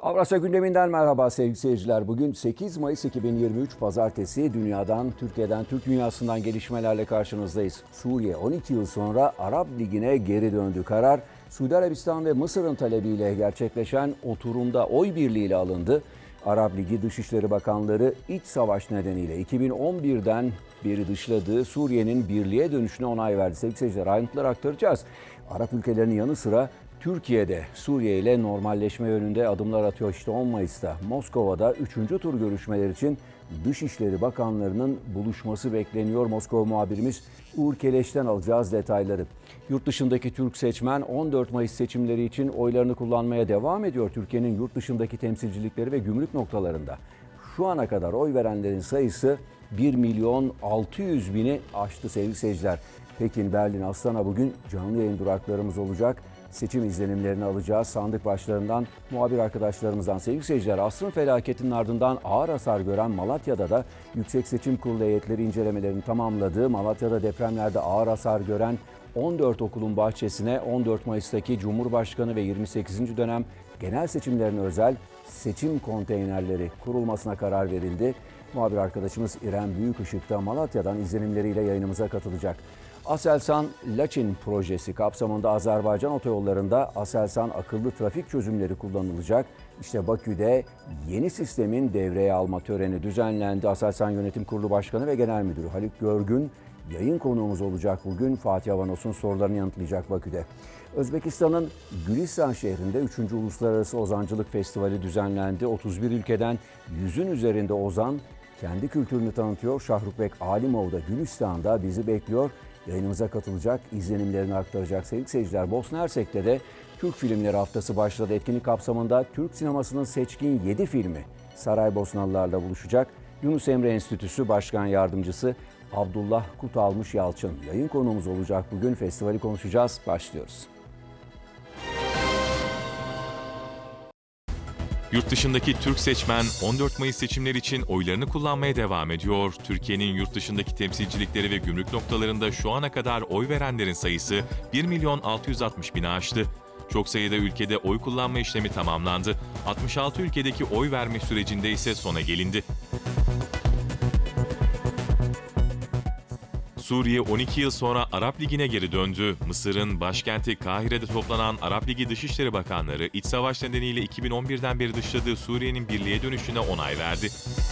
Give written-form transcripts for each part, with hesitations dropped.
Avrasya gündeminden merhaba sevgili seyirciler. Bugün 8 Mayıs 2023 Pazartesi. Dünyadan, Türkiye'den, Türk dünyasından gelişmelerle karşınızdayız. Suriye 12 yıl sonra Arap Ligi'ne geri döndü. Karar Suudi Arabistan ve Mısır'ın talebiyle gerçekleşen oturumda oy birliğiyle alındı. Arap Ligi Dışişleri Bakanları iç savaş nedeniyle 2011'den beri dışladığı Suriye'nin birliğe dönüşüne onay verdi. Sevgili seyirciler, ayrıntıları aktaracağız. Arap ülkelerinin yanı sıra Türkiye'de Suriye ile normalleşme yönünde adımlar atıyor. İşte 10 Mayıs'ta Moskova'da 3. tur görüşmeler için Dışişleri Bakanlarının buluşması bekleniyor. Moskova muhabirimiz Uğur Keleş'ten alacağız detayları. Yurt dışındaki Türk seçmen 14 Mayıs seçimleri için oylarını kullanmaya devam ediyor. Türkiye'nin yurt dışındaki temsilcilikleri ve gümrük noktalarında şu ana kadar oy verenlerin sayısı 1.600.000'i aştı sevgili seyirciler. Pekin, Berlin, Astana bugün canlı yayın duraklarımız olacak. Seçim izlenimlerini alacağız. Sandık başlarından muhabir arkadaşlarımızdan. Sevgili seyirciler, asrın felaketinin ardından ağır hasar gören Malatya'da da Yüksek Seçim Kurulu heyetleri incelemelerini tamamladı. Malatya'da depremlerde ağır hasar gören 14 okulun bahçesine 14 Mayıs'taki Cumhurbaşkanı ve 28. dönem genel seçimlerine özel seçim konteynerleri kurulmasına karar verildi. Muhabir arkadaşımız İrem Büyükışık da Malatya'dan izlenimleriyle yayınımıza katılacak. Aselsan Laçin projesi kapsamında Azerbaycan otoyollarında Aselsan akıllı trafik çözümleri kullanılacak. İşte Bakü'de yeni sistemin devreye alma töreni düzenlendi. Aselsan Yönetim Kurulu Başkanı ve Genel Müdürü Haluk Görgün yayın konuğumuz olacak bugün. Fatih Avanos'un sorularını yanıtlayacak Bakü'de. Özbekistan'ın Gülistan şehrinde 3. Uluslararası Ozancılık Festivali düzenlendi. 31 ülkeden 100'ün üzerinde ozan kendi kültürünü tanıtıyor. Şahrukbek Alimov da Gülistan'da bizi bekliyor. Yayınımıza katılacak, izlenimlerini aktaracak sevgili seyirciler. Bosna Hersek'te de Türk Filmleri Haftası başladı. Etkinlik kapsamında Türk sinemasının seçkin 7 filmi Saraybosnalılarla buluşacak. Yunus Emre Enstitüsü Başkan Yardımcısı Abdullah Kutalmış Yalçın yayın konuğumuz olacak. Bugün festivali konuşacağız. Başlıyoruz. Yurt dışındaki Türk seçmen 14 Mayıs seçimleri için oylarını kullanmaya devam ediyor. Türkiye'nin yurt dışındaki temsilcilikleri ve gümrük noktalarında şu ana kadar oy verenlerin sayısı 1.660.000'i aştı. Çok sayıda ülkede oy kullanma işlemi tamamlandı. 66 ülkedeki oy verme sürecinde ise sona gelindi. Suriye 12 yıl sonra Arap Ligi'ne geri döndü. Mısır'ın başkenti Kahire'de toplanan Arap Ligi Dışişleri Bakanları, iç savaş nedeniyle 2011'den beri dışladığı Suriye'nin birliğe dönüşüne onay verdi.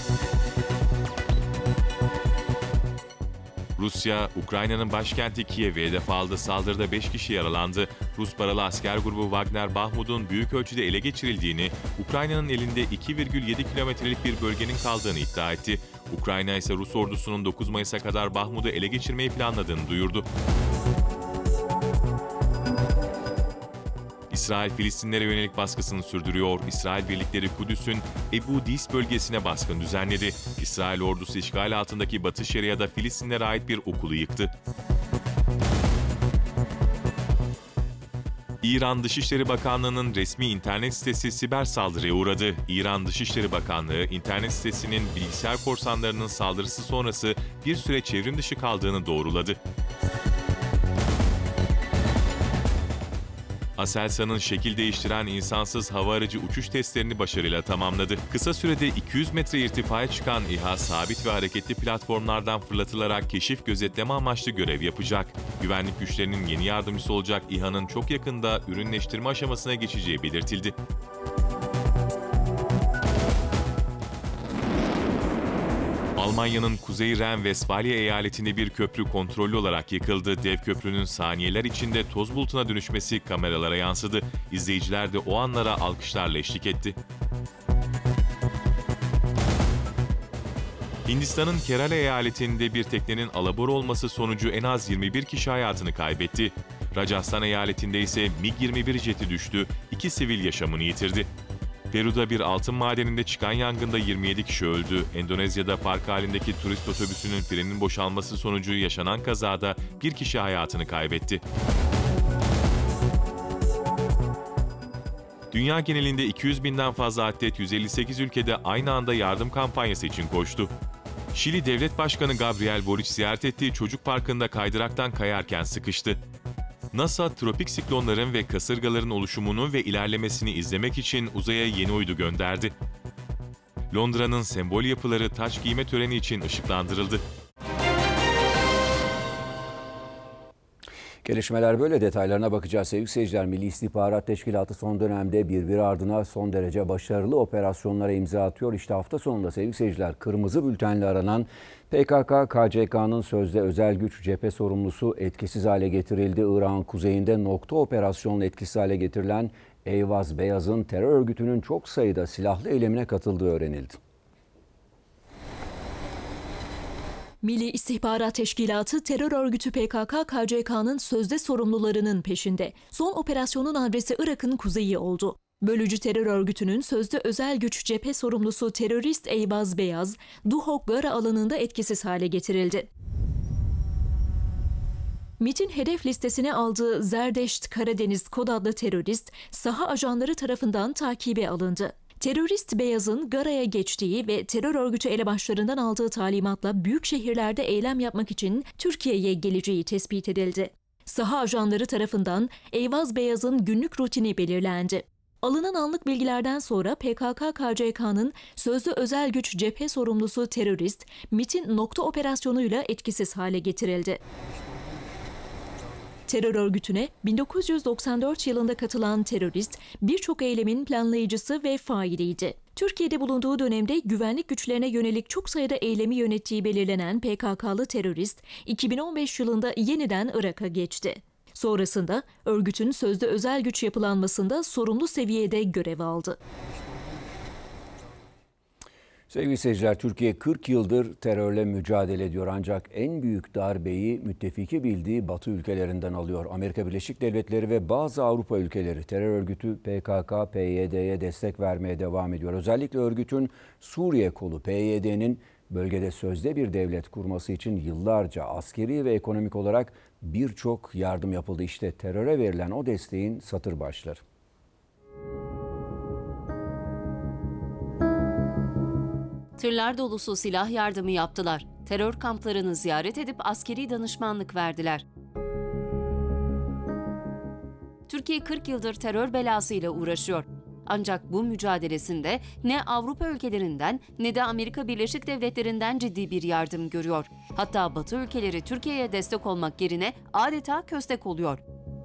Rusya, Ukrayna'nın başkenti Kiev'i hedef aldı. Saldırıda 5 kişi yaralandı. Rus paralı asker grubu Wagner, Bahmut'un büyük ölçüde ele geçirildiğini, Ukrayna'nın elinde 2,7 kilometrelik bir bölgenin kaldığını iddia etti. Ukrayna ise Rus ordusunun 9 Mayıs'a kadar Bahmut'u ele geçirmeyi planladığını duyurdu. İsrail, Filistinlere yönelik baskısını sürdürüyor. İsrail birlikleri Kudüs'ün Ebu Dis bölgesine baskın düzenledi. İsrail ordusu işgal altındaki Batı Şeria'da Filistinlere ait bir okulu yıktı. İran Dışişleri Bakanlığı'nın resmi internet sitesi siber saldırıya uğradı. İran Dışişleri Bakanlığı, internet sitesinin bilgisayar korsanlarının saldırısı sonrası bir süre çevrim dışı kaldığını doğruladı. Aselsan'ın şekil değiştiren insansız hava aracı uçuş testlerini başarıyla tamamladı. Kısa sürede 200 metre irtifaya çıkan İHA, sabit ve hareketli platformlardan fırlatılarak keşif gözetleme amaçlı görev yapacak. Güvenlik güçlerinin yeni yardımcısı olacak İHA'nın çok yakında ürünleştirme aşamasına geçeceği belirtildi. Almanya'nın Kuzey Ren-Vesfalya eyaletinde bir köprü kontrollü olarak yıkıldı. Dev köprünün saniyeler içinde toz bulutuna dönüşmesi kameralara yansıdı. İzleyiciler de o anlara alkışlarla eşlik etti. Hindistan'ın Kerala eyaletinde bir teknenin alabora olması sonucu en az 21 kişi hayatını kaybetti. Rajasthan eyaletinde ise MiG-21 jeti düştü, 2 sivil yaşamını yitirdi. Peru'da bir altın madeninde çıkan yangında 27 kişi öldü. Endonezya'da park halindeki turist otobüsünün frenin boşalması sonucu yaşanan kazada bir kişi hayatını kaybetti. Dünya genelinde 200.000'den fazla atlet 158 ülkede aynı anda yardım kampanyası için koştu. Şili Devlet Başkanı Gabriel Boric ziyaret ettiği çocuk parkında kaydıraktan kayarken sıkıştı. NASA, tropik siklonların ve kasırgaların oluşumunu ve ilerlemesini izlemek için uzaya yeni uydu gönderdi. Londra'nın sembol yapıları taç giyme töreni için ışıklandırıldı. Gelişmeler böyle, detaylarına bakacağız sevgili seyirciler. Milli İstihbarat Teşkilatı son dönemde birbiri ardına son derece başarılı operasyonlara imza atıyor. İşte hafta sonunda sevgili seyirciler, kırmızı bültenle aranan PKK-KCK'nın sözde özel güç cephe sorumlusu etkisiz hale getirildi. İrak'ın kuzeyinde nokta operasyonla etkisiz hale getirilen Eyvaz Beyaz'ın terör örgütünün çok sayıda silahlı eylemine katıldığı öğrenildi. Milli İstihbarat Teşkilatı terör örgütü PKK-KCK'nın sözde sorumlularının peşinde. Son operasyonun adresi Irak'ın kuzeyi oldu. Bölücü terör örgütünün sözde özel güç cephe sorumlusu terörist Eyvaz Beyaz, Duhok Gara alanında etkisiz hale getirildi. MİT'in hedef listesine aldığı Zerdeşt Karadeniz kod adlı terörist, saha ajanları tarafından takibe alındı. Terörist Beyaz'ın Gara'ya geçtiği ve terör örgütü elebaşlarından aldığı talimatla büyük şehirlerde eylem yapmak için Türkiye'ye geleceği tespit edildi. Saha ajanları tarafından Eyvaz Beyaz'ın günlük rutini belirlendi. Alınan anlık bilgilerden sonra PKK-KCK'nın sözlü özel güç cephe sorumlusu terörist, MİT'in nokta operasyonuyla etkisiz hale getirildi. Terör örgütüne 1994 yılında katılan terörist birçok eylemin planlayıcısı ve failiydi. Türkiye'de bulunduğu dönemde güvenlik güçlerine yönelik çok sayıda eylemi yönettiği belirlenen PKK'lı terörist 2015 yılında yeniden Irak'a geçti. Sonrasında örgütün sözde özel güç yapılanmasında sorumlu seviyede görev aldı. Sevgili seyirciler, Türkiye 40 yıldır terörle mücadele ediyor, ancak en büyük darbeyi müttefiki bildiği Batı ülkelerinden alıyor. Amerika Birleşik Devletleri ve bazı Avrupa ülkeleri terör örgütü PKK-PYD'ye destek vermeye devam ediyor. Özellikle örgütün Suriye kolu PYD'nin bölgede sözde bir devlet kurması için yıllarca askeri ve ekonomik olarak birçok yardım yapıldı. İşte teröre verilen o desteğin satır başları. Tırlar dolusu silah yardımı yaptılar. Terör kamplarını ziyaret edip askeri danışmanlık verdiler. Türkiye 40 yıldır terör belasıyla uğraşıyor. Ancak bu mücadelesinde ne Avrupa ülkelerinden ne de Amerika Birleşik Devletleri'nden ciddi bir yardım görüyor. Hatta Batı ülkeleri Türkiye'ye destek olmak yerine adeta köstek oluyor.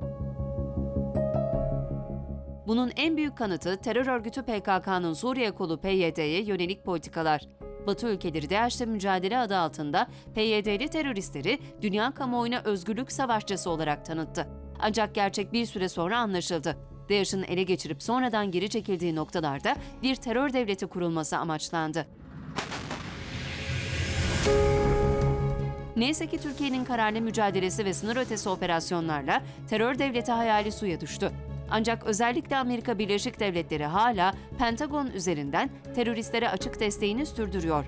Bunun en büyük kanıtı terör örgütü PKK'nın Suriye kolu PYD'ye yönelik politikalar. Batı ülkeleri DAEŞ'le mücadele adı altında PYD'li teröristleri dünya kamuoyuna özgürlük savaşçısı olarak tanıttı. Ancak gerçek bir süre sonra anlaşıldı. DAEŞ'in ele geçirip sonradan geri çekildiği noktalarda bir terör devleti kurulması amaçlandı. Neyse ki Türkiye'nin kararlı mücadelesi ve sınır ötesi operasyonlarla terör devleti hayali suya düştü. Ancak özellikle Amerika Birleşik Devletleri hala Pentagon üzerinden teröristlere açık desteğini sürdürüyor.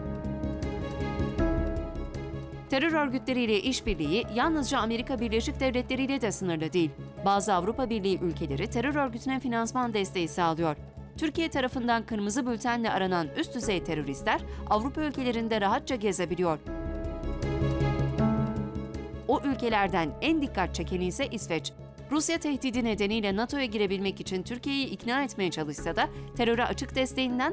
Terör örgütleriyle işbirliği yalnızca Amerika Birleşik Devletleri ile de sınırlı değil. Bazı Avrupa Birliği ülkeleri terör örgütüne finansman desteği sağlıyor. Türkiye tarafından kırmızı bültenle aranan üst düzey teröristler Avrupa ülkelerinde rahatça gezebiliyor. O ülkelerden en dikkat çekeni ise İsveç. Rusya tehdidi nedeniyle NATO'ya girebilmek için Türkiye'yi ikna etmeye çalışsa da teröre açık desteğinden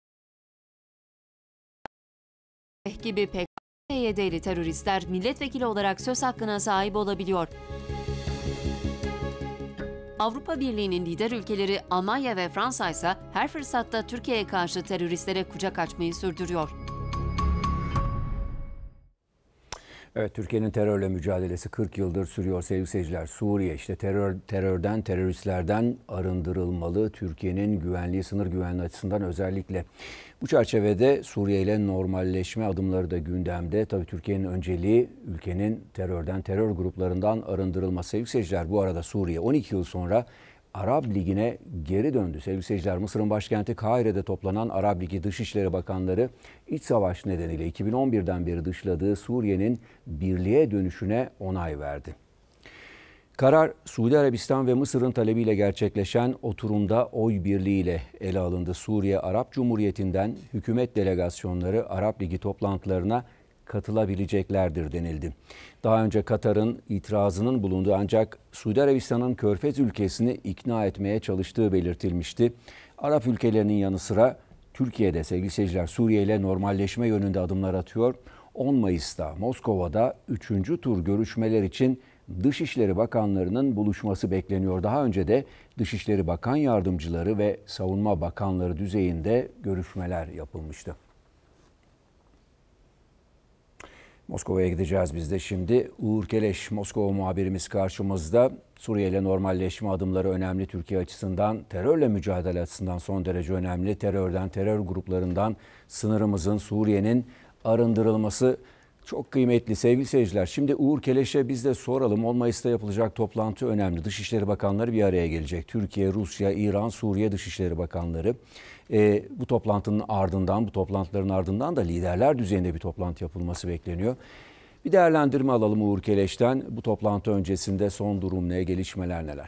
vazgeçti gibi PKK-PYD'li teröristler milletvekili olarak söz hakkına sahip olabiliyor. Avrupa Birliği'nin lider ülkeleri Almanya ve Fransa ise her fırsatta Türkiye'ye karşı teröristlere kucak açmayı sürdürüyor. Evet, Türkiye'nin terörle mücadelesi 40 yıldır sürüyor sevgili seyirciler. Suriye işte terörden, teröristlerden arındırılmalı. Türkiye'nin güvenliği, sınır güvenliği açısından özellikle. Bu çerçevede Suriye ile normalleşme adımları da gündemde. Tabii Türkiye'nin önceliği ülkenin terör gruplarından arındırılması. Sevgili seyirciler, bu arada Suriye 12 yıl sonra Arap Ligi'ne geri döndü. Sevgili seyirciler, Mısır'ın başkenti Kahire'de toplanan Arap Ligi Dışişleri Bakanları iç savaş nedeniyle 2011'den beri dışladığı Suriye'nin birliğe dönüşüne onay verdi. Karar Suudi Arabistan ve Mısır'ın talebiyle gerçekleşen oturumda oy birliğiyle ele alındı. Suriye Arap Cumhuriyeti'nden hükümet delegasyonları Arap Ligi toplantılarına katılabileceklerdir denildi. Daha önce Katar'ın itirazının bulunduğu ancak Suudi Arabistan'ın Körfez ülkesini ikna etmeye çalıştığı belirtilmişti. Arap ülkelerinin yanı sıra Türkiye'de sevgili seyirciler Suriye ile normalleşme yönünde adımlar atıyor. 10 Mayıs'ta Moskova'da 3. tur görüşmeler için Dışişleri Bakanlarının buluşması bekleniyor. Daha önce de Dışişleri Bakan Yardımcıları ve Savunma Bakanları düzeyinde görüşmeler yapılmıştı. Moskova'ya gideceğiz biz de şimdi. Uğur Keleş, Moskova muhabirimiz karşımızda. Suriye ile normalleşme adımları önemli Türkiye açısından. Terörle mücadele açısından son derece önemli. Terörden, terör gruplarından sınırımızın, Suriye'nin arındırılması çok kıymetli sevgili seyirciler. Şimdi Uğur Keleş'e biz de soralım. 10 Mayıs'ta yapılacak toplantı önemli. Dışişleri Bakanları bir araya gelecek. Türkiye, Rusya, İran, Suriye Dışişleri Bakanları. Bu toplantının ardından, bu toplantıların ardından da liderler düzeyinde bir toplantı yapılması bekleniyor. Bir değerlendirme alalım Uğur Keleş'ten. Bu toplantı öncesinde son durum ne, gelişmeler neler?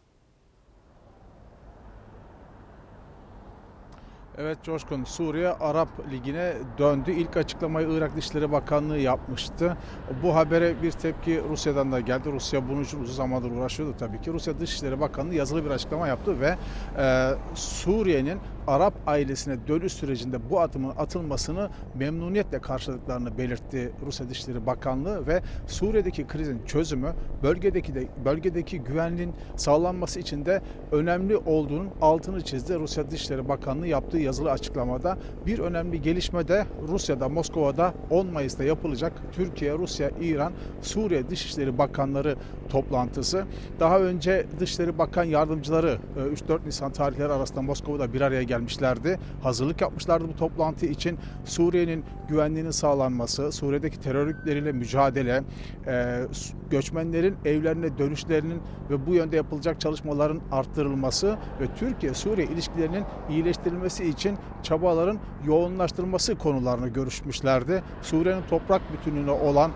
Evet Coşkun, Suriye Arap Ligi'ne döndü. İlk açıklamayı Irak Dışişleri Bakanlığı yapmıştı. Bu habere bir tepki Rusya'dan da geldi. Rusya bunun için uzun zamandır uğraşıyordu tabii ki. Rusya Dışişleri Bakanlığı yazılı bir açıklama yaptı ve Suriye'nin Arap ailesine dönüş sürecinde bu adımın atılmasını memnuniyetle karşıladıklarını belirtti Rusya Dışişleri Bakanlığı ve Suriye'deki krizin çözümü bölgedeki güvenliğin sağlanması için de önemli olduğunun altını çizdi. Rusya Dışişleri Bakanlığı yaptığı yazılı açıklamada bir önemli gelişme de Rusya'da, Moskova'da 10 Mayıs'ta yapılacak Türkiye, Rusya, İran, Suriye Dışişleri Bakanları toplantısı. Daha önce Dışişleri Bakan Yardımcıları 3-4 Nisan tarihleri arasında Moskova'da bir araya gelmişlerdi. Hazırlık yapmışlardı bu toplantı için. Suriye'nin güvenliğinin sağlanması, Suriye'deki terör örgütleriyle mücadele, göçmenlerin evlerine dönüşlerinin ve bu yönde yapılacak çalışmaların arttırılması ve Türkiye-Suriye ilişkilerinin iyileştirilmesi için çabaların yoğunlaştırılması konularını görüşmüşlerdi. Suriye'nin toprak bütünlüğüne olan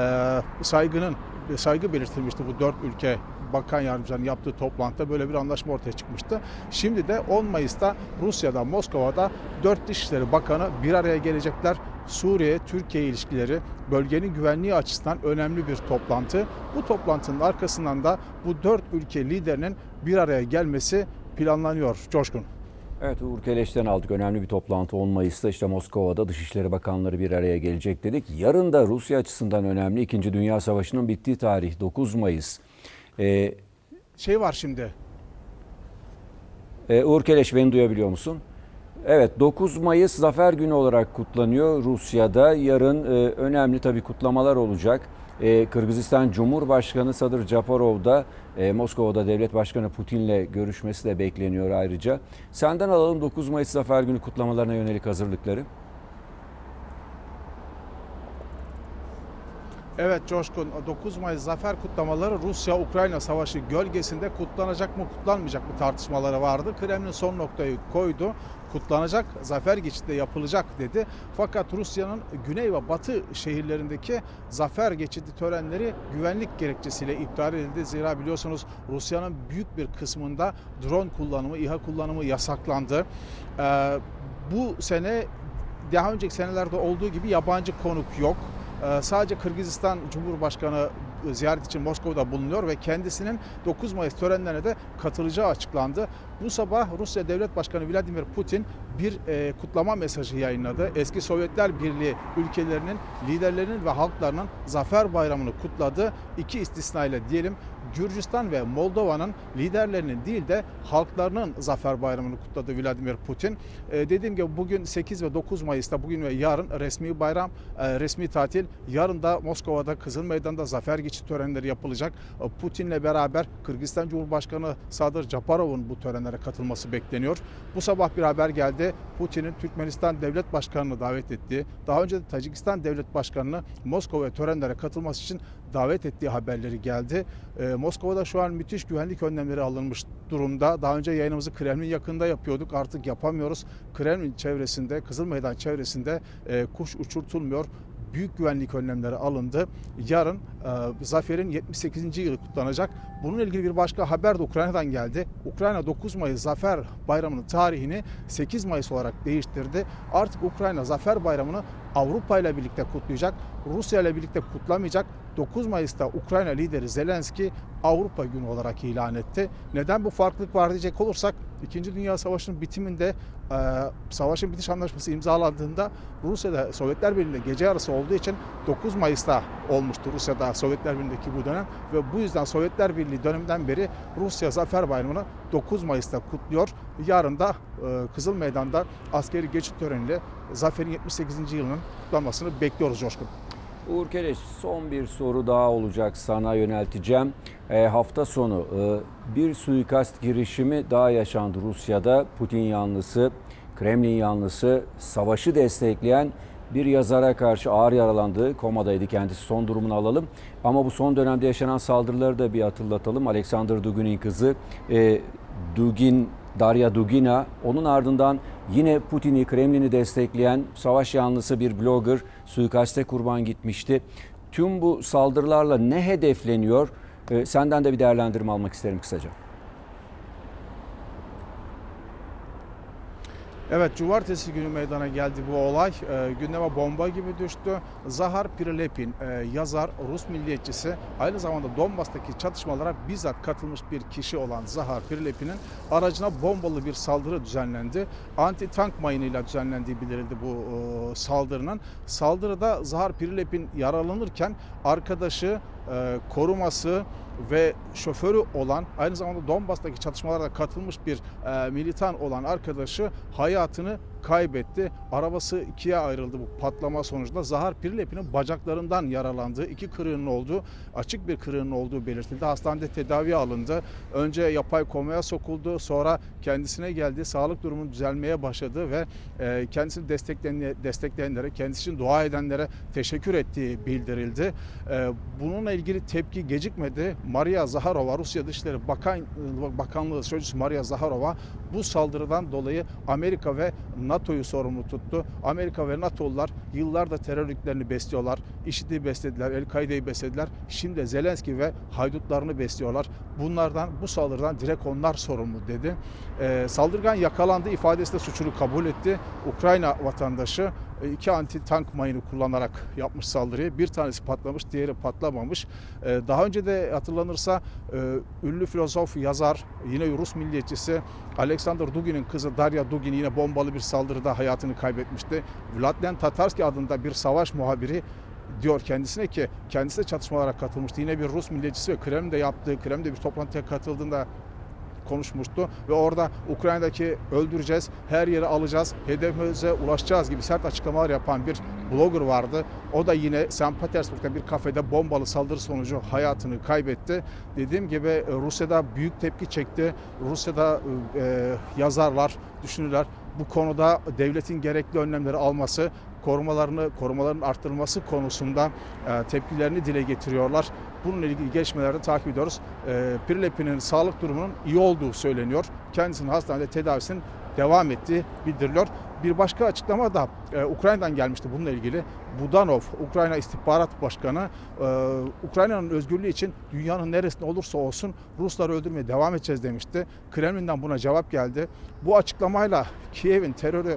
saygı belirtilmişti bu 4 ülke bakan yardımcılarının yaptığı toplantıda böyle bir anlaşma ortaya çıkmıştı. Şimdi de 10 Mayıs'ta Rusya'da, Moskova'da 4 Dışişleri Bakanı bir araya gelecekler. Suriye-Türkiye ilişkileri bölgenin güvenliği açısından önemli bir toplantı. Bu toplantının arkasından da bu 4 ülke liderinin bir araya gelmesi planlanıyor. Coşkun. Evet, Uğur Keleş'ten aldık. Önemli bir toplantı 10 Mayıs'ta işte Moskova'da Dışişleri Bakanları bir araya gelecek dedik. Yarın da Rusya açısından önemli. 2. Dünya Savaşı'nın bittiği tarih 9 Mayıs. Var şimdi. Uğur Keleş, beni duyabiliyor musun? Evet, 9 Mayıs Zafer Günü olarak kutlanıyor Rusya'da. Yarın önemli tabii kutlamalar olacak. Kırgızistan Cumhurbaşkanı Sadır Japarov da Moskova'da Devlet Başkanı Putin'le görüşmesi de bekleniyor ayrıca. Senden alalım 9 Mayıs Zafer Günü kutlamalarına yönelik hazırlıkları. Evet Coşkun, 9 Mayıs zafer kutlamaları Rusya-Ukrayna savaşı gölgesinde kutlanacak mı kutlanmayacak mı tartışmaları vardı. Kremlin son noktayı koydu. Kutlanacak, zafer geçidi yapılacak dedi. Fakat Rusya'nın güney ve batı şehirlerindeki zafer geçidi törenleri güvenlik gerekçesiyle iptal edildi. Zira biliyorsunuz Rusya'nın büyük bir kısmında drone kullanımı, İHA kullanımı yasaklandı. Bu sene daha önceki senelerde olduğu gibi yabancı konuk yok. Sadece Kırgızistan Cumhurbaşkanı ziyaret için Moskova'da bulunuyor ve kendisinin 9 Mayıs törenlerine de katılacağı açıklandı. Bu sabah Rusya Devlet Başkanı Vladimir Putin bir kutlama mesajı yayınladı. Eski Sovyetler Birliği ülkelerinin liderlerinin ve halklarının Zafer Bayramı'nı kutladı. İki istisnayla diyelim, Gürcistan ve Moldova'nın liderlerinin değil de halklarının Zafer Bayramı'nı kutladı Vladimir Putin. Dediğim gibi bugün 8 ve 9 Mayıs'ta bugün ve yarın resmi bayram, resmi tatil. Yarın da Moskova'da Kızıl Meydan'da zafer geçit törenleri yapılacak. Putin'le beraber Kırgızistan Cumhurbaşkanı Sadır Japarov'un bu törenlere katılması bekleniyor. Bu sabah bir haber geldi. Putin'in Türkmenistan Devlet Başkanı'nı davet ettiği, daha önce de Tacikistan Devlet Başkanı'nı Moskova törenlere katılması için davet ettiği haberleri geldi. Moskova'da şu an müthiş güvenlik önlemleri alınmış durumda. Daha önce yayınımızı Kremlin yakında yapıyorduk. Artık yapamıyoruz. Kremlin çevresinde, Kızıl Meydan çevresinde kuş uçurtulmuyor. Büyük güvenlik önlemleri alındı. Yarın zaferin 78. yılı kutlanacak. Bununla ilgili bir başka haber de Ukrayna'dan geldi. Ukrayna 9 Mayıs Zafer Bayramı'nın tarihini 8 Mayıs olarak değiştirdi. Artık Ukrayna Zafer Bayramı'nı Avrupa ile birlikte kutlayacak. Rusya ile birlikte kutlamayacak. 9 Mayıs'ta Ukrayna lideri Zelenski Avrupa Günü olarak ilan etti. Neden bu farklılık var diyecek olursak, İkinci Dünya Savaşı'nın bitiminde savaşın bitiş anlaşması imzalandığında Rusya'da Sovyetler Birliği'nde gece yarısı olduğu için 9 Mayıs'ta olmuştu Rusya'da Sovyetler Birliği'ndeki bu dönem ve bu yüzden Sovyetler Birliği döneminden beri Rusya Zafer Bayramı'nı 9 Mayıs'ta kutluyor. Yarın da Kızıl Meydan'da askeri geçit töreniyle Zafer'in 78. yılının kutlanmasını bekliyoruz Coşkun. Uğur Keleş, son bir soru daha olacak, sana yönelteceğim. Hafta sonu bir suikast girişimi daha yaşandı Rusya'da. Putin yanlısı, Kremlin yanlısı, savaşı destekleyen bir yazara karşı ağır yaralandı. Komadaydı kendisi, son durumunu alalım. Ama bu son dönemde yaşanan saldırıları da bir hatırlatalım. Alexander Dugin'in kızı Darya Dugina, onun ardından yine Putin'i, Kremlin'i destekleyen savaş yanlısı bir blogger suikaste kurban gitmişti. Tüm bu saldırılarla ne hedefleniyor? Senden de bir değerlendirme almak isterim kısaca. Evet, cumartesi günü meydana geldi bu olay. Gündeme bomba gibi düştü. Zahar Prilepin, yazar, Rus milliyetçisi, aynı zamanda Donbas'taki çatışmalara bizzat katılmış bir kişi olan Zahar Prilepin'in aracına bombalı bir saldırı düzenlendi. Anti-tank mayınıyla düzenlendiği bildirildi bu saldırının. Saldırıda Zahar Prilepin yaralanırken arkadaşı, koruması ve şoförü olan, aynı zamanda Donbas'taki çatışmalara katılmış bir militan olan arkadaşı hayatını kaybetti. Arabası ikiye ayrıldı bu patlama sonucunda. Zahar Prilepin'in bacaklarından yaralandığı, iki kırığının olduğu, açık bir kırığının olduğu belirtildi. Hastanede tedavi alındı. Önce yapay komaya sokuldu. Sonra kendisine geldi. Sağlık durumu düzelmeye başladı ve kendisini destekleyenlere, kendisi için dua edenlere teşekkür ettiği bildirildi. Bununla ilgili tepki gecikmedi. Maria Zaharova, Rusya Dışişleri Bakanlığı Sözcüsü Maria Zaharova bu saldırıdan dolayı Amerika ve NATO'yu sorumlu tuttu. Amerika ve NATO'lular yıllardır terör örgütlerini besliyorlar. IŞİD'i beslediler, El-Kaide'yi beslediler. Şimdi Zelenski ve haydutlarını besliyorlar. Bu saldırıdan direkt onlar sorumlu dedi. Saldırgan yakalandı ifadesi de suçunu kabul etti. Ukrayna vatandaşı 2 anti-tank mayını kullanarak yapmış saldırıyı. Bir tanesi patlamış, diğeri patlamamış. Daha önce de hatırlanırsa ünlü filozof, yazar, yine Rus milliyetçisi Alexander Dugin'in kızı Darya Dugin yine bombalı bir saldırıda hayatını kaybetmişti. Vladlen Tatarski adında bir savaş muhabiri diyor kendisine ki kendisi de çatışmalara katılmıştı. Yine bir Rus milliyetçisi ve Kremlin'de bir toplantıya katıldığında konuşmuştu ve orada Ukrayna'daki öldüreceğiz, her yeri alacağız, hedefimize ulaşacağız gibi sert açıklamalar yapan bir blogger vardı. O da yine St. Petersburg'da bir kafede bombalı saldırı sonucu hayatını kaybetti. Dediğim gibi Rusya'da büyük tepki çekti. Rusya'da yazarlar, düşünürler bu konuda devletin gerekli önlemleri alması, korumaların arttırılması konusunda tepkilerini dile getiriyorlar. Bununla ilgili gelişmeleri takip ediyoruz. Prilepin'in sağlık durumunun iyi olduğu söyleniyor. Kendisinin hastanede tedavisinin devam ettiği bildiriliyor. Bir başka açıklama da Ukrayna'dan gelmişti bununla ilgili. Budanov, Ukrayna İstihbarat Başkanı, Ukrayna'nın özgürlüğü için dünyanın neresinde olursa olsun Rusları öldürmeye devam edeceğiz demişti. Kremlin'den buna cevap geldi. Bu açıklamayla Kiev'in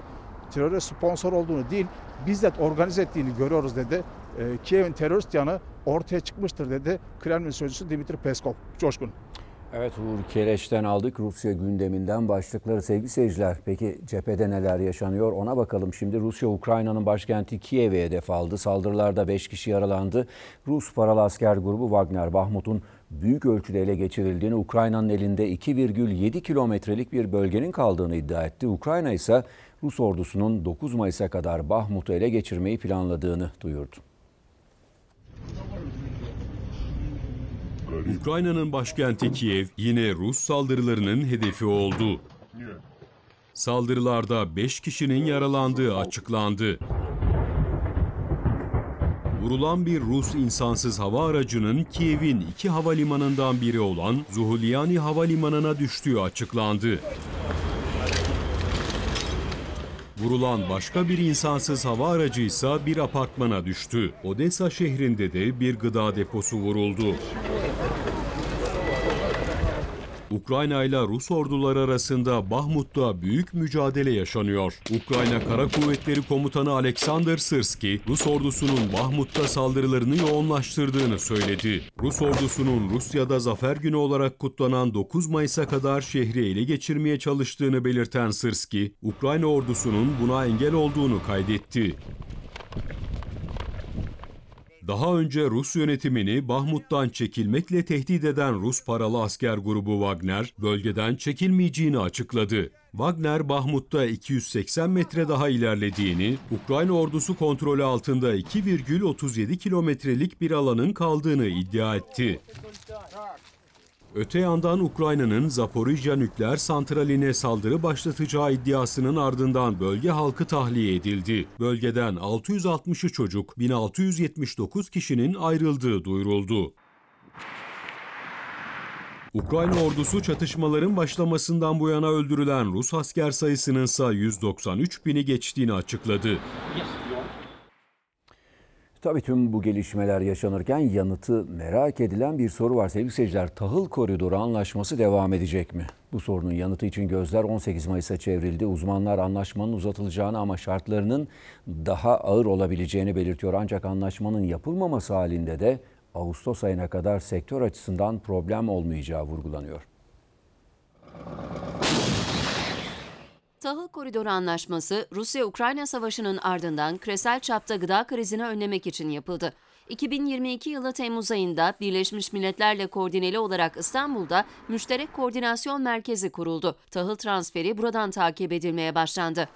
teröre sponsor olduğunu değil, bizzat organize ettiğini görüyoruz dedi. Kiev'in terörist yanı ortaya çıkmıştır dedi Kremlin sözcüsü Dmitri Peskov. Coşkun. Evet, Uğur Keleş'ten aldık Rusya gündeminden başlıkları sevgili seyirciler. Peki cephede neler yaşanıyor ona bakalım. Şimdi Rusya Ukrayna'nın başkenti Kiev'e hedef aldı. Saldırılarda 5 kişi yaralandı. Rus paralı asker grubu Wagner, Bahmut'un büyük ölçüde ele geçirildiğini, Ukrayna'nın elinde 2,7 kilometrelik bir bölgenin kaldığını iddia etti. Ukrayna ise Rus ordusunun 9 Mayıs'a kadar Bahmut'u ele geçirmeyi planladığını duyurdu. Ukrayna'nın başkenti Kiev yine Rus saldırılarının hedefi oldu. Saldırılarda 5 kişinin yaralandığı açıklandı. Vurulan bir Rus insansız hava aracının Kiev'in 2 havalimanından biri olan Zuhulyani Havalimanı'na düştüğü açıklandı. Vurulan başka bir insansız hava aracı ise bir apartmana düştü. Odessa şehrinde de bir gıda deposu vuruldu. Ukrayna ile Rus orduları arasında Bahmut'ta büyük mücadele yaşanıyor. Ukrayna Kara Kuvvetleri Komutanı Alexander Sırski, Rus ordusunun Bahmut'ta saldırılarını yoğunlaştırdığını söyledi. Rus ordusunun Rusya'da Zafer Günü olarak kutlanan 9 Mayıs'a kadar şehri ele geçirmeye çalıştığını belirten Sırski, Ukrayna ordusunun buna engel olduğunu kaydetti. Daha önce Rus yönetimini Bahmut'tan çekilmekle tehdit eden Rus paralı asker grubu Wagner, bölgeden çekilmeyeceğini açıkladı. Wagner, Bahmut'ta 280 metre daha ilerlediğini, Ukrayna ordusu kontrolü altında 2,37 kilometrelik bir alanın kaldığını iddia etti. Öte yandan Ukrayna'nın Zaporijya nükleer santraline saldırı başlatacağı iddiasının ardından bölge halkı tahliye edildi. Bölgeden 660'ı çocuk, 1679 kişinin ayrıldığı duyuruldu. Ukrayna ordusu çatışmaların başlamasından bu yana öldürülen Rus asker sayısının ise 193 bini geçtiğini açıkladı. Tabii tüm bu gelişmeler yaşanırken yanıtı merak edilen bir soru var sevgili seyirciler. Tahıl Koridoru Anlaşması devam edecek mi? Bu sorunun yanıtı için gözler 18 Mayıs'a çevrildi. Uzmanlar anlaşmanın uzatılacağını ama şartlarının daha ağır olabileceğini belirtiyor. Ancak anlaşmanın yapılmaması halinde de Ağustos ayına kadar sektör açısından problem olmayacağı vurgulanıyor. Tahıl Koridoru Anlaşması, Rusya-Ukrayna Savaşı'nın ardından küresel çapta gıda krizini önlemek için yapıldı. 2022 yılı Temmuz ayında Birleşmiş Milletler'le koordineli olarak İstanbul'da Müşterek Koordinasyon Merkezi kuruldu. Tahıl transferi buradan takip edilmeye başlandı.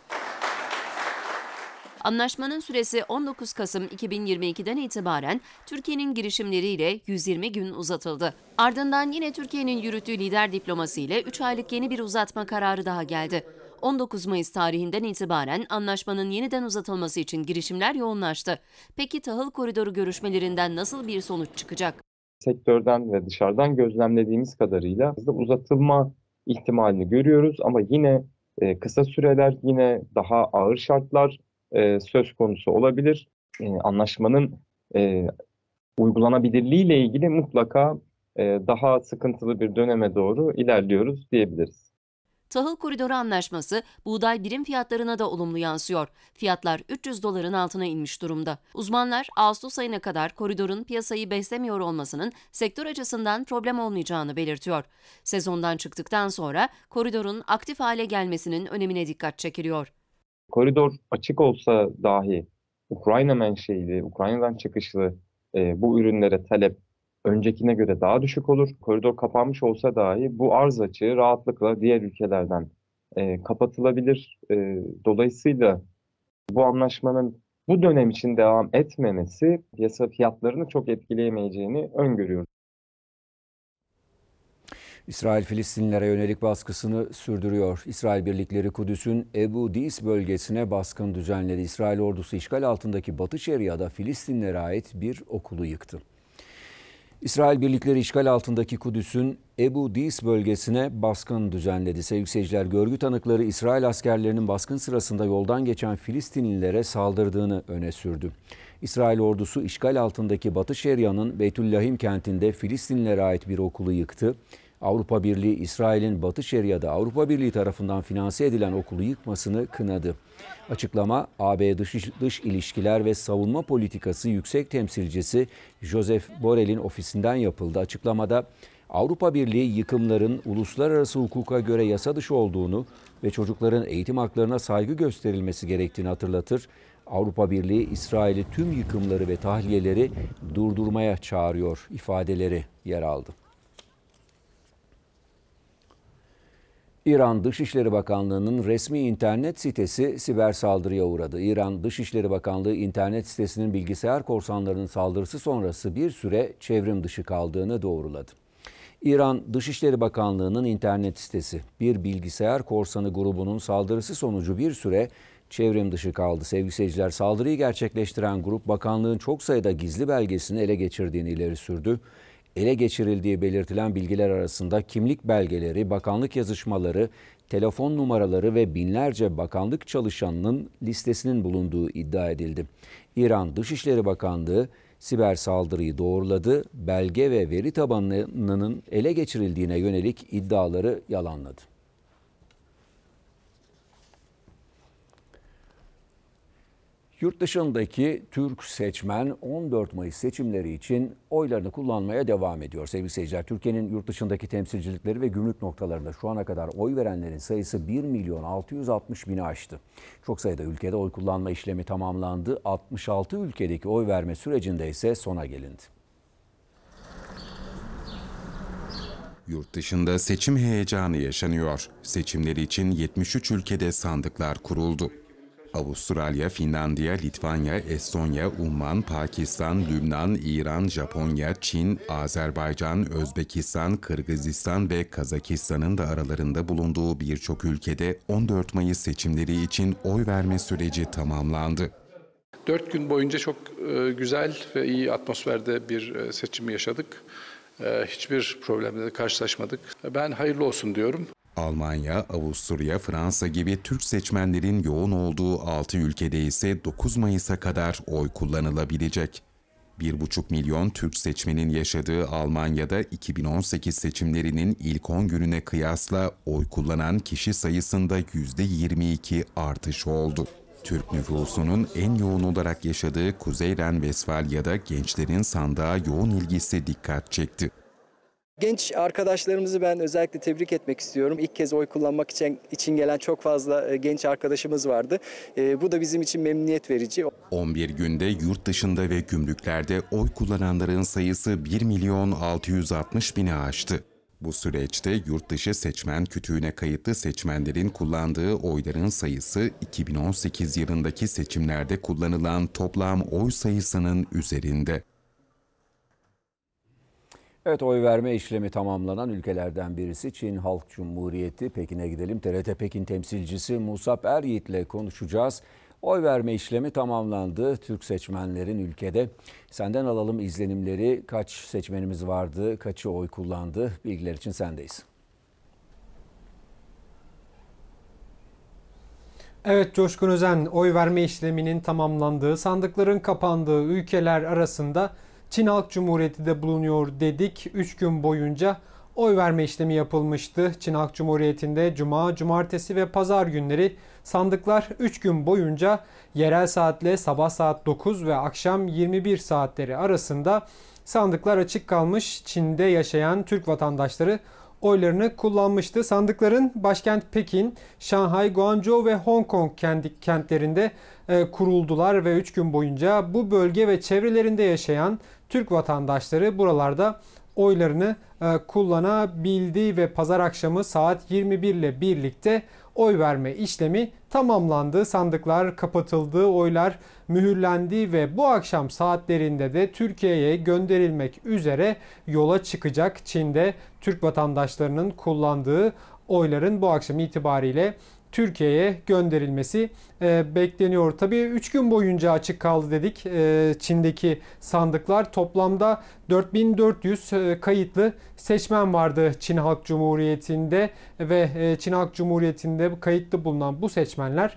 Anlaşmanın süresi 19 Kasım 2022'den itibaren Türkiye'nin girişimleriyle 120 gün uzatıldı. Ardından yine Türkiye'nin yürüttüğü lider diplomasi ile 3 aylık yeni bir uzatma kararı daha geldi. 19 Mayıs tarihinden itibaren anlaşmanın yeniden uzatılması için girişimler yoğunlaştı. Peki tahıl koridoru görüşmelerinden nasıl bir sonuç çıkacak? Sektörden ve dışarıdan gözlemlediğimiz kadarıyla uzatılma ihtimalini görüyoruz ama yine kısa süreler, yine daha ağır şartlar söz konusu olabilir. Anlaşmanın uygulanabilirliği ile ilgili mutlaka daha sıkıntılı bir döneme doğru ilerliyoruz diyebiliriz. Tahıl Koridoru Anlaşması buğday birim fiyatlarına da olumlu yansıyor. Fiyatlar 300 doların altına inmiş durumda. Uzmanlar Ağustos ayına kadar koridorun piyasayı beslemiyor olmasının sektör açısından problem olmayacağını belirtiyor. Sezondan çıktıktan sonra koridorun aktif hale gelmesinin önemine dikkat çekiliyor. Koridor açık olsa dahi Ukrayna menşeili, Ukrayna'dan çıkışlı bu ürünlere talep öncekine göre daha düşük olur. Koridor kapanmış olsa dahi bu arz açığı rahatlıkla diğer ülkelerden kapatılabilir. Dolayısıyla bu anlaşmanın bu dönem için devam etmemesi piyasa fiyatlarını çok etkileyemeyeceğini öngörüyoruz. İsrail Filistinlilere yönelik baskısını sürdürüyor. İsrail birlikleri Kudüs'ün Ebu Dis bölgesine baskın düzenledi. İsrail ordusu işgal altındaki Batı Şeria'da Filistinlilere ait bir okulu yıktı. İsrail birlikleri işgal altındaki Kudüs'ün Ebu Dis bölgesine baskın düzenledi. Sevgili seyirciler, görgü tanıkları İsrail askerlerinin baskın sırasında yoldan geçen Filistinlilere saldırdığını öne sürdü. İsrail ordusu işgal altındaki Batı Şeria'nın Beytüllahim kentinde Filistinlilere ait bir okulu yıktı. Avrupa Birliği, İsrail'in Batı Şeria'da Avrupa Birliği tarafından finanse edilen okulu yıkmasını kınadı. Açıklama, AB Dış İlişkiler ve Savunma Politikası Yüksek Temsilcisi Joseph Borrell'in ofisinden yapıldı. Açıklamada Avrupa Birliği yıkımların uluslararası hukuka göre yasa dışı olduğunu ve çocukların eğitim haklarına saygı gösterilmesi gerektiğini hatırlatır. Avrupa Birliği, İsrail'i tüm yıkımları ve tahliyeleri durdurmaya çağırıyor ifadeleri yer aldı. İran Dışişleri Bakanlığı'nın resmi internet sitesi siber saldırıya uğradı. İran Dışişleri Bakanlığı internet sitesinin bilgisayar korsanlarının saldırısı sonrası bir süre çevrim dışı kaldığını doğruladı. İran Dışişleri Bakanlığı'nın internet sitesi bir bilgisayar korsanı grubunun saldırısı sonucu bir süre çevrim dışı kaldı. Sevgili seyirciler, saldırıyı gerçekleştiren grup bakanlığın çok sayıda gizli belgesini ele geçirdiğini ileri sürdü. Ele geçirildiği belirtilen bilgiler arasında kimlik belgeleri, bakanlık yazışmaları, telefon numaraları ve binlerce bakanlık çalışanının listesinin bulunduğu iddia edildi. İran Dışişleri Bakanlığı siber saldırıyı doğruladı, belge ve veri tabanının ele geçirildiğine yönelik iddiaları yalanladı. Yurt dışındaki Türk seçmen 14 Mayıs seçimleri için oylarını kullanmaya devam ediyor. Sevgili seyirciler, Türkiye'nin yurt dışındaki temsilcilikleri ve gümrük noktalarında şu ana kadar oy verenlerin sayısı 1.660.000'i aştı. Çok sayıda ülkede oy kullanma işlemi tamamlandı. 66 ülkedeki oy verme sürecinde ise sona gelindi. Yurt dışında seçim heyecanı yaşanıyor. Seçimler için 73 ülkede sandıklar kuruldu. Avustralya, Finlandiya, Litvanya, Estonya, Umman, Pakistan, Lübnan, İran, Japonya, Çin, Azerbaycan, Özbekistan, Kırgızistan ve Kazakistan'ın da aralarında bulunduğu birçok ülkede 14 Mayıs seçimleri için oy verme süreci tamamlandı. 4 gün boyunca çok güzel ve iyi atmosferde bir seçim yaşadık. Hiçbir problemle de karşılaşmadık. Ben hayırlı olsun diyorum. Almanya, Avusturya, Fransa gibi Türk seçmenlerin yoğun olduğu 6 ülkede ise 9 Mayıs'a kadar oy kullanılabilecek. 1,5 milyon Türk seçmenin yaşadığı Almanya'da 2018 seçimlerinin ilk 10 gününe kıyasla oy kullanan kişi sayısında %22 artış oldu. Türk nüfusunun en yoğun olarak yaşadığı Kuzey Ren-Vesfalya'da gençlerin sandığa yoğun ilgisi dikkat çekti. Genç arkadaşlarımızı ben özellikle tebrik etmek istiyorum. İlk kez oy kullanmak için gelen çok fazla genç arkadaşımız vardı. Bu da bizim için memnuniyet verici. 11 günde yurt dışında ve gümrüklerde oy kullananların sayısı 1.660.000'i aştı. Bu süreçte yurt dışı seçmen kütüğüne kayıtlı seçmenlerin kullandığı oyların sayısı 2018 yılındaki seçimlerde kullanılan toplam oy sayısının üzerinde. Evet, oy verme işlemi tamamlanan ülkelerden birisi Çin Halk Cumhuriyeti. Pekin'e gidelim. TRT Pekin temsilcisi Musab Eryiğit ile konuşacağız. Oy verme işlemi tamamlandı. Türk seçmenlerin ülkede. Senden alalım izlenimleri. Kaç seçmenimiz vardı? Kaçı oy kullandı? Bilgiler için sendeyiz. Evet Coşkun Özen, oy verme işleminin tamamlandığı, sandıkların kapandığı ülkeler arasında Çin Halk Cumhuriyeti de bulunuyor dedik. 3 gün boyunca oy verme işlemi yapılmıştı. Çin Halk Cumhuriyeti'nde cuma, cumartesi ve pazar günleri sandıklar 3 gün boyunca yerel saatle sabah saat 9 ve akşam 21 saatleri arasında sandıklar açık kalmış. Çin'de yaşayan Türk vatandaşları oylarını kullanmıştı. Sandıkların başkent Pekin, Şanghay, Guangzhou ve Hong Kong kentlerinde kuruldular ve 3 gün boyunca bu bölge ve çevrelerinde yaşayan Türk vatandaşları buralarda oylarını kullanabildi ve pazar akşamı saat 21 ile birlikte oy verme işlemi tamamlandı. Sandıklar kapatıldı, oylar mühürlendi ve bu akşam saatlerinde de Türkiye'ye gönderilmek üzere yola çıkacak. Çin'de Türk vatandaşlarının kullandığı oyların bu akşam itibariyle Türkiye'ye gönderilmesi bekleniyor. Tabii 3 gün boyunca açık kaldı dedik Çin'deki sandıklar. Toplamda 4400 kayıtlı seçmen vardı Çin Halk Cumhuriyeti'nde ve Çin Halk Cumhuriyeti'nde kayıtlı bulunan bu seçmenler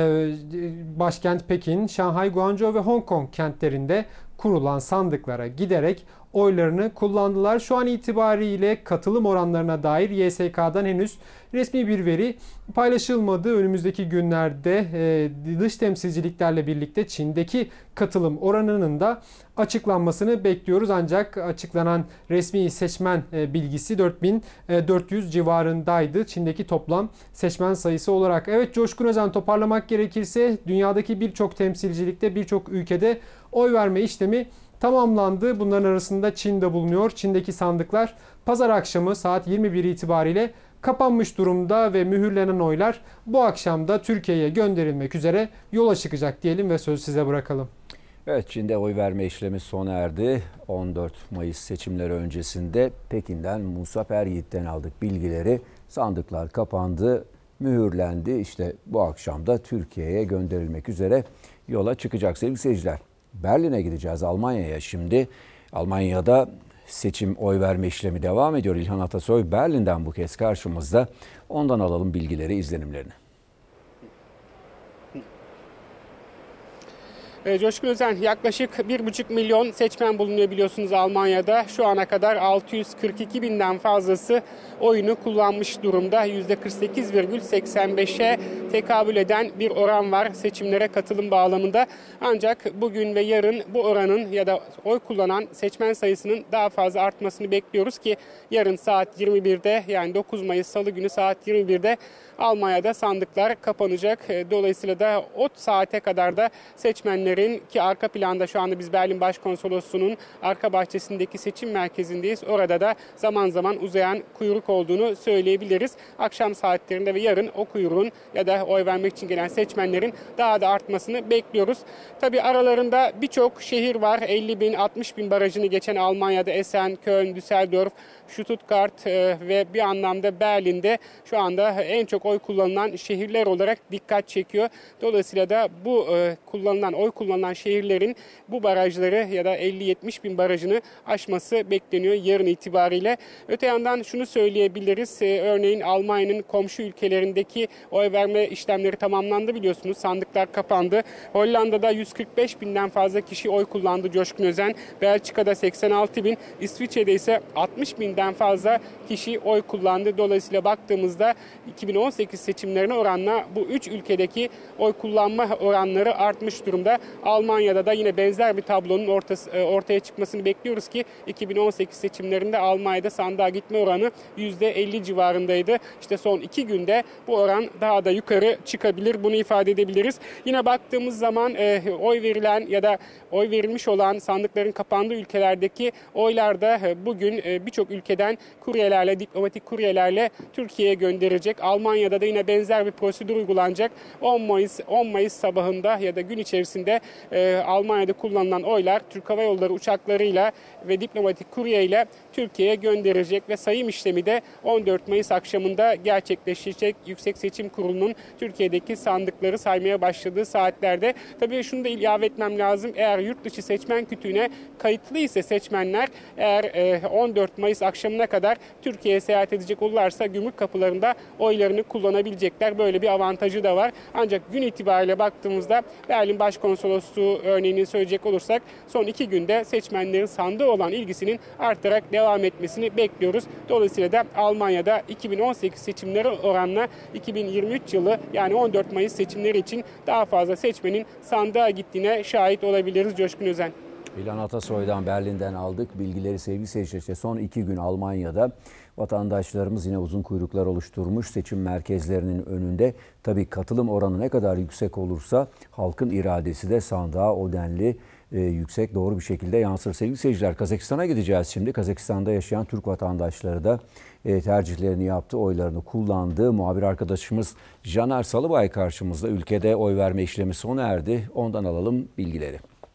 başkent Pekin, Şanghay, Guangzhou ve Hong Kong kentlerinde kurulan sandıklara giderek oylarını kullandılar. Şu an itibariyle katılım oranlarına dair YSK'dan henüz resmi bir veri paylaşılmadı. Önümüzdeki günlerde dış temsilciliklerle birlikte Çin'deki katılım oranının da açıklanmasını bekliyoruz. Ancak açıklanan resmi seçmen bilgisi 4400 civarındaydı Çin'deki toplam seçmen sayısı olarak. Evet Coşkun Özen, toparlamak gerekirse dünyadaki birçok temsilcilikte, birçok ülkede oy verme işlemi tamamlandı. Bunların arasında Çin'de bulunuyor. Çin'deki sandıklar pazar akşamı saat 21 itibariyle kapanmış durumda ve mühürlenen oylar bu akşam da Türkiye'ye gönderilmek üzere yola çıkacak diyelim ve sözü size bırakalım. Evet, Çin'de oy verme işlemi sona erdi. 14 Mayıs seçimleri öncesinde Pekin'den Musab Eryiğit'ten aldık bilgileri. Sandıklar kapandı, mühürlendi. İşte bu akşam da Türkiye'ye gönderilmek üzere yola çıkacak sevgili seyirciler. Berlin'e gideceğiz, Almanya'ya şimdi. Almanya'da seçim oy verme işlemi devam ediyor. İlhan Atasoy Berlin'den bu kez karşımızda. Ondan alalım bilgileri, izlenimlerini. Coşkun Özen, yaklaşık 1,5 milyon seçmen bulunuyor biliyorsunuz Almanya'da. Şu ana kadar 642 binden fazlası oyunu kullanmış durumda. %48,85'e tekabül eden bir oran var seçimlere katılım bağlamında. Ancak bugün ve yarın bu oranın ya da oy kullanan seçmen sayısının daha fazla artmasını bekliyoruz ki yarın saat 21'de, yani 9 Mayıs Salı günü saat 21'de Almanya'da sandıklar kapanacak. Dolayısıyla da o saate kadar da seçmenlerin, ki arka planda şu anda biz Berlin Başkonsolosluğu'nun arka bahçesindeki seçim merkezindeyiz. Orada da zaman zaman uzayan kuyruk olduğunu söyleyebiliriz. Akşam saatlerinde ve yarın o kuyruğun ya da oy vermek için gelen seçmenlerin daha da artmasını bekliyoruz. Tabii aralarında birçok şehir var. 50 bin, 60 bin barajını geçen Almanya'da Essen, Köln, Düsseldorf, Stuttgart ve bir anlamda Berlin'de şu anda en çok oy kullanılan şehirler olarak dikkat çekiyor. Dolayısıyla da bu oy kullanılan şehirlerin bu barajları ya da 50-70 bin barajını aşması bekleniyor yarın itibariyle. Öte yandan şunu söyleyebiliriz. Örneğin Almanya'nın komşu ülkelerindeki oy verme işlemleri tamamlandı biliyorsunuz. Sandıklar kapandı. Hollanda'da 145 binden fazla kişi oy kullandı Coşkun Özen. Belçika'da 86 bin, İsviçre'de ise 60 binden fazla kişi oy kullandı. Dolayısıyla baktığımızda 2018 seçimlerine oranla bu 3 ülkedeki oy kullanma oranları artmış durumda. Almanya'da da yine benzer bir tablonun ortaya çıkmasını bekliyoruz ki 2018 seçimlerinde Almanya'da sandığa gitme oranı %50 civarındaydı. İşte son 2 günde bu oran daha da yukarı çıkabilir. Bunu ifade edebiliriz. Yine baktığımız zaman oy verilen ya da oy verilmiş olan sandıkların kapandığı ülkelerdeki oylar da bugün birçok ülkeden kuryelerle, diplomatik kuryelerle Türkiye'ye gönderilecek. Almanya'da da yine benzer bir prosedür uygulanacak. 10 Mayıs sabahında ya da gün içerisinde Almanya'da kullanılan oylar Türk Hava Yolları uçaklarıyla ve diplomatik kuryeyle Türkiye'ye gönderilecek ve sayım işlemi de 14 Mayıs akşamında gerçekleşecek. Yüksek Seçim Kurulu'nun Türkiye'deki sandıkları saymaya başladığı saatlerde. Tabii şunu da ilave etmem lazım. Eğer yurt dışı seçmen kütüğüne kayıtlı ise seçmenler, eğer 14 Mayıs akşamına kadar Türkiye'ye seyahat edecek olurlarsa gümrük kapılarında oylarını kullanabilecekler. Böyle bir avantajı da var. Ancak gün itibariyle baktığımızda Berlin Başkonsolosluğu örneğini söyleyecek olursak son 2 günde seçmenlerin sandığa olan ilgisinin artarak devam etmesini bekliyoruz. Dolayısıyla da Almanya'da 2018 seçimleri oranla 2023 yılı yani 14 Mayıs seçimleri için daha fazla seçmenin sandığa gittiğine şahit olabiliriz Coşkun Özen. İlhan Atasoy'dan Berlin'den aldık bilgileri sevgili seyirciler. Son 2 gün Almanya'da vatandaşlarımız yine uzun kuyruklar oluşturmuş seçim merkezlerinin önünde. Tabii katılım oranı ne kadar yüksek olursa halkın iradesi de sandığa o denli yüksek, doğru bir şekilde yansır. Sevgili seyirciler, Kazakistan'a gideceğiz şimdi. Kazakistan'da yaşayan Türk vatandaşları da tercihlerini yaptı, oylarını kullandı. Muhabir arkadaşımız Caner Salıbay karşımızda. Ülkede oy verme işlemi sona erdi. Ondan alalım bilgileri.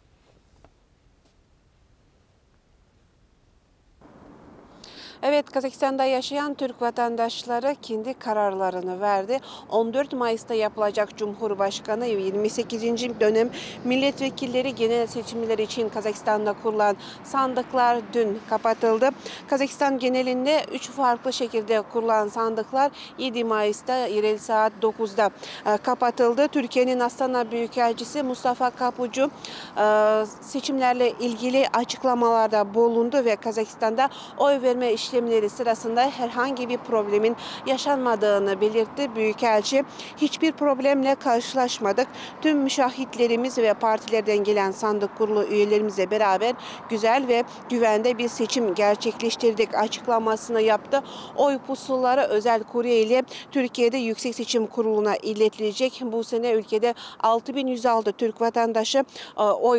Evet, Kazakistan'da yaşayan Türk vatandaşları kendi kararlarını verdi. 14 Mayıs'ta yapılacak Cumhurbaşkanı 28. dönem milletvekilleri genel seçimleri için Kazakistan'da kurulan sandıklar dün kapatıldı. Kazakistan genelinde 3 farklı şekilde kurulan sandıklar 7 Mayıs'ta yerel saat 9'da kapatıldı. Türkiye'nin Astana Büyükelçisi Mustafa Kapucu seçimlerle ilgili açıklamalarda bulundu ve Kazakistan'da oy verme işlemleri sırasında herhangi bir problemin yaşanmadığını belirtti. Büyükelçi, hiçbir problemle karşılaşmadık. Tüm müşahitlerimiz ve partilerden gelen sandık kurulu üyelerimizle beraber güzel ve güvende bir seçim gerçekleştirdik açıklamasını yaptı. Oy pusuları özel kurye ile Türkiye'de Yüksek Seçim Kurulu'na iletilecek. Bu sene ülkede 6106 Türk vatandaşı oy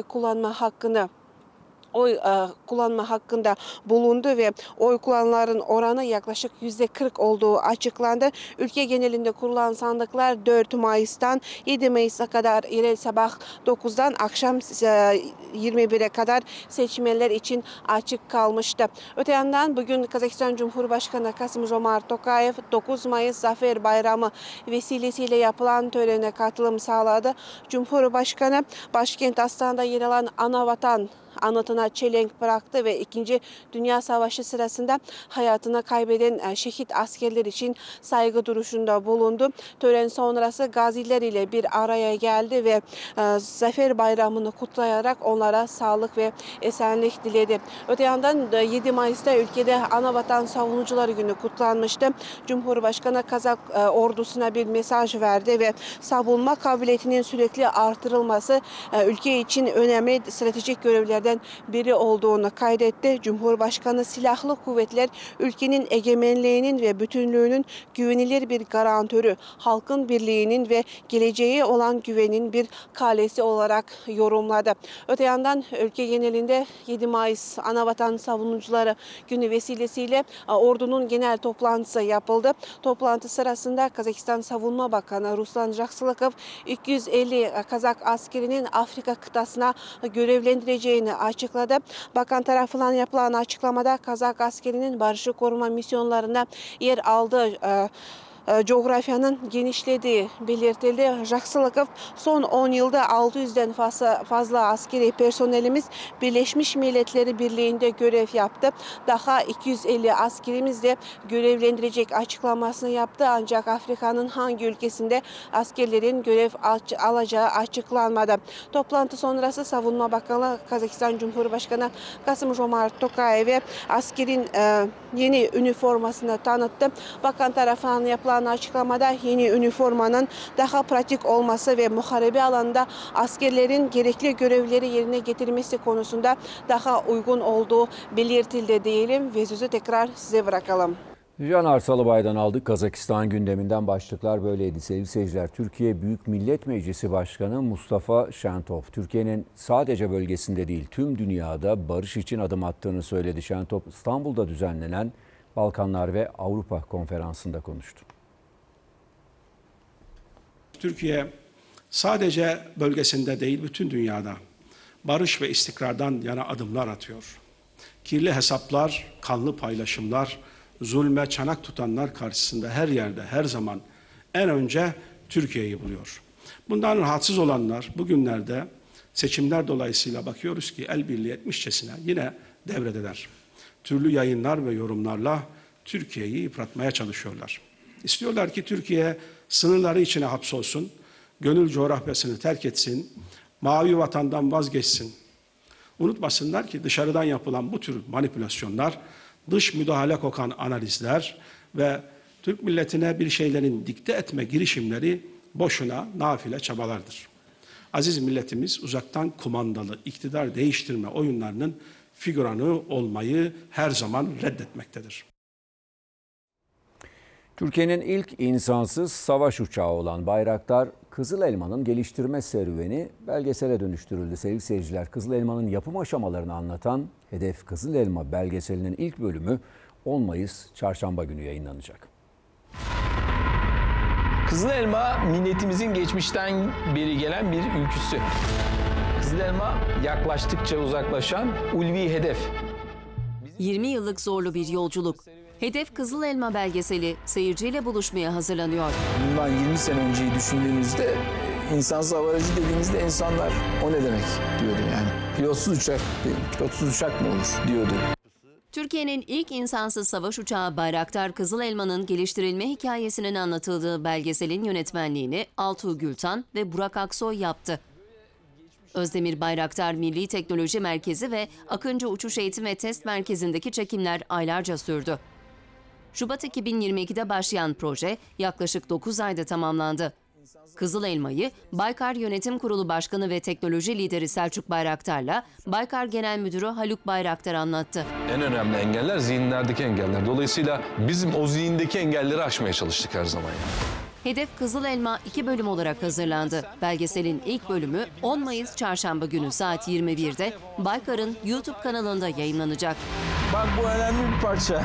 kullanma hakkında bulundu ve oy kullananların oranı yaklaşık %40 olduğu açıklandı. Ülke genelinde kurulan sandıklar 4 Mayıs'tan 7 Mayıs'a kadar yerel sabah 9'dan akşam 21'e kadar seçmenler için açık kalmıştı. Öte yandan bugün Kazakistan Cumhurbaşkanı Kassym-Jomart Tokayev 9 Mayıs Zafer Bayramı vesilesiyle yapılan törene katılım sağladı. Cumhurbaşkanı başkent Astana'da yer alan Anavatan anıtına çelenk bıraktı ve 2. Dünya Savaşı sırasında hayatını kaybeden şehit askerler için saygı duruşunda bulundu. Tören sonrası gaziler ile bir araya geldi ve Zafer Bayramı'nı kutlayarak onlara sağlık ve esenlik diledi. Öte yandan 7 Mayıs'ta ülkede Anavatan Savunucuları Günü kutlanmıştı. Cumhurbaşkanı Kazak ordusuna bir mesaj verdi ve savunma kabiliyetinin sürekli artırılması ülke için önemli stratejik görevlerden biri olduğunu kaydetti. Cumhurbaşkanı silahlı kuvvetler ülkenin egemenliğinin ve bütünlüğünün güvenilir bir garantörü, halkın birliğinin ve geleceğe olan güvenin bir kalesi olarak yorumladı. Öte yandan ülke genelinde 7 Mayıs Anavatan Savunucuları Günü vesilesiyle ordunun genel toplantısı yapıldı. Toplantı sırasında Kazakistan Savunma Bakanı Ruslan Jaksılıkov 250 Kazak askerinin Afrika kıtasına görevlendireceğini açıkladı. Bakan tarafından yapılan açıklamada Kazak askerinin barışı koruma misyonlarına yer aldığı coğrafyanın genişlediği belirtildi. Jaksılıkov son 10 yılda 600'den fazla askeri personelimiz Birleşmiş Milletler Birliği'nde görev yaptı. Daha 250 askerimiz de görevlendirecek açıklamasını yaptı. Ancak Afrika'nın hangi ülkesinde askerlerin görev alacağı açıklanmadı. Toplantı sonrası Savunma Bakanı Kazakistan Cumhurbaşkanı Kassym-Jomart Tokayev'e askerin yeni üniformasını tanıttı. Bakan tarafından yapılan açıklamada yeni üniformanın daha pratik olması ve muharebe alanında askerlerin gerekli görevleri yerine getirmesi konusunda daha uygun olduğu belirtildi diyelim ve sözü tekrar size bırakalım. Caner Salıbay'dan aldık. Kazakistan gündeminden başlıklar böyleydi sevgili seyirciler. Türkiye Büyük Millet Meclisi Başkanı Mustafa Şentop, Türkiye'nin sadece bölgesinde değil tüm dünyada barış için adım attığını söyledi. Şentop, İstanbul'da düzenlenen Balkanlar ve Avrupa Konferansı'nda konuştu. Türkiye sadece bölgesinde değil bütün dünyada barış ve istikrardan yana adımlar atıyor. Kirli hesaplar, kanlı paylaşımlar, zulme çanak tutanlar karşısında her yerde, her zaman en önce Türkiye'yi buluyor. Bundan rahatsız olanlar bugünlerde seçimler dolayısıyla bakıyoruz ki el birliği etmişçesine yine devredeler. Türlü yayınlar ve yorumlarla Türkiye'yi yıpratmaya çalışıyorlar. İstiyorlar ki Türkiye sınırları içine hapsolsun, gönül coğrafyasını terk etsin, mavi vatandan vazgeçsin. Unutmasınlar ki dışarıdan yapılan bu tür manipülasyonlar, dış müdahale kokan analizler ve Türk milletine bir şeylerin dikte etme girişimleri boşuna nafile çabalardır. Aziz milletimiz uzaktan kumandalı iktidar değiştirme oyunlarının figüranı olmayı her zaman reddetmektedir. Türkiye'nin ilk insansız savaş uçağı olan Bayraktar Kızıl Elma'nın geliştirme serüveni belgesele dönüştürüldü sevgili seyirciler. Kızıl Elma'nın yapım aşamalarını anlatan Hedef Kızıl Elma belgeselinin ilk bölümü 10 Mayıs Çarşamba günü yayınlanacak. Kızıl Elma milletimizin geçmişten beri gelen bir ülküsü. Kızıl Elma yaklaştıkça uzaklaşan ulvi hedef. 20 yıllık zorlu bir yolculuk. Hedef Kızıl Elma belgeseli seyirciyle buluşmaya hazırlanıyor. Bundan 20 sene önceyi düşündüğünüzde insansız hava aracı dediğimizde insanlar o ne demek diyordu yani. Pilotsuz uçak mı olur diyordu. Türkiye'nin ilk insansız savaş uçağı Bayraktar Kızıl Elma'nın geliştirilme hikayesinin anlatıldığı belgeselin yönetmenliğini Altuğ Gültan ve Burak Aksoy yaptı. Özdemir Bayraktar Milli Teknoloji Merkezi ve Akıncı Uçuş Eğitim ve Test Merkezi'ndeki çekimler aylarca sürdü. Şubat 2022'de başlayan proje yaklaşık 9 ayda tamamlandı. Kızıl Elma'yı Baykar Yönetim Kurulu Başkanı ve teknoloji lideri Selçuk Bayraktar'la Baykar Genel Müdürü Haluk Bayraktar anlattı. En önemli engeller zihinlerdeki engeller. Dolayısıyla bizim o zihindeki engelleri aşmaya çalıştık her zaman. Hedef Kızıl Elma 2 bölüm olarak hazırlandı. Belgeselin ilk bölümü 10 Mayıs Çarşamba günü saat 21'de Baykar'ın YouTube kanalında yayınlanacak. Bak bu önemli bir parça.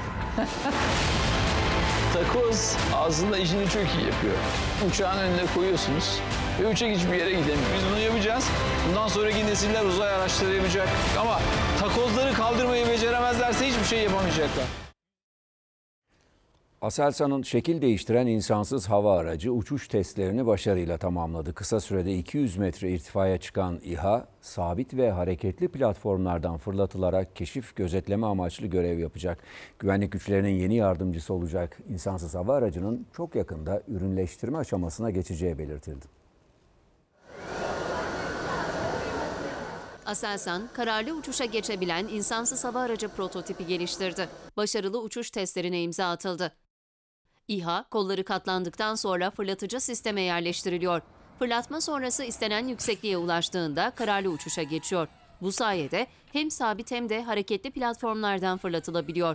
Takoz aslında işini çok iyi yapıyor. Uçağın önüne koyuyorsunuz ve uçak hiçbir yere gidemiyor. Biz bunu yapacağız. Bundan sonraki nesiller uzay araçları yapacak. Ama takozları kaldırmayı beceremezlerse hiçbir şey yapamayacaklar. Aselsan'ın şekil değiştiren insansız hava aracı uçuş testlerini başarıyla tamamladı. Kısa sürede 200 metre irtifaya çıkan İHA, sabit ve hareketli platformlardan fırlatılarak keşif gözetleme amaçlı görev yapacak. Güvenlik güçlerinin yeni yardımcısı olacak insansız hava aracının çok yakında ürünleştirme aşamasına geçeceği belirtildi. Aselsan, kararlı uçuşa geçebilen insansız hava aracı prototipi geliştirdi. Başarılı uçuş testlerine imza atıldı. İHA, kolları katlandıktan sonra fırlatıcı sisteme yerleştiriliyor. Fırlatma sonrası istenen yüksekliğe ulaştığında kararlı uçuşa geçiyor. Bu sayede hem sabit hem de hareketli platformlardan fırlatılabiliyor.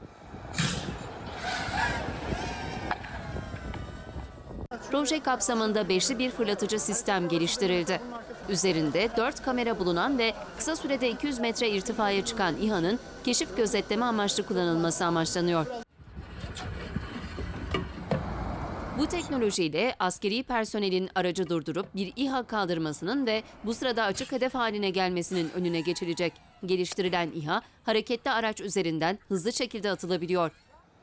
Proje kapsamında beşli bir fırlatıcı sistem geliştirildi. Üzerinde 4 kamera bulunan ve kısa sürede 200 metre irtifaya çıkan İHA'nın keşif gözetleme amaçlı kullanılması amaçlanıyor. Bu teknolojiyle askeri personelin aracı durdurup bir İHA kaldırmasının ve bu sırada açık hedef haline gelmesinin önüne geçilecek. Geliştirilen İHA, hareketli araç üzerinden hızlı şekilde atılabiliyor.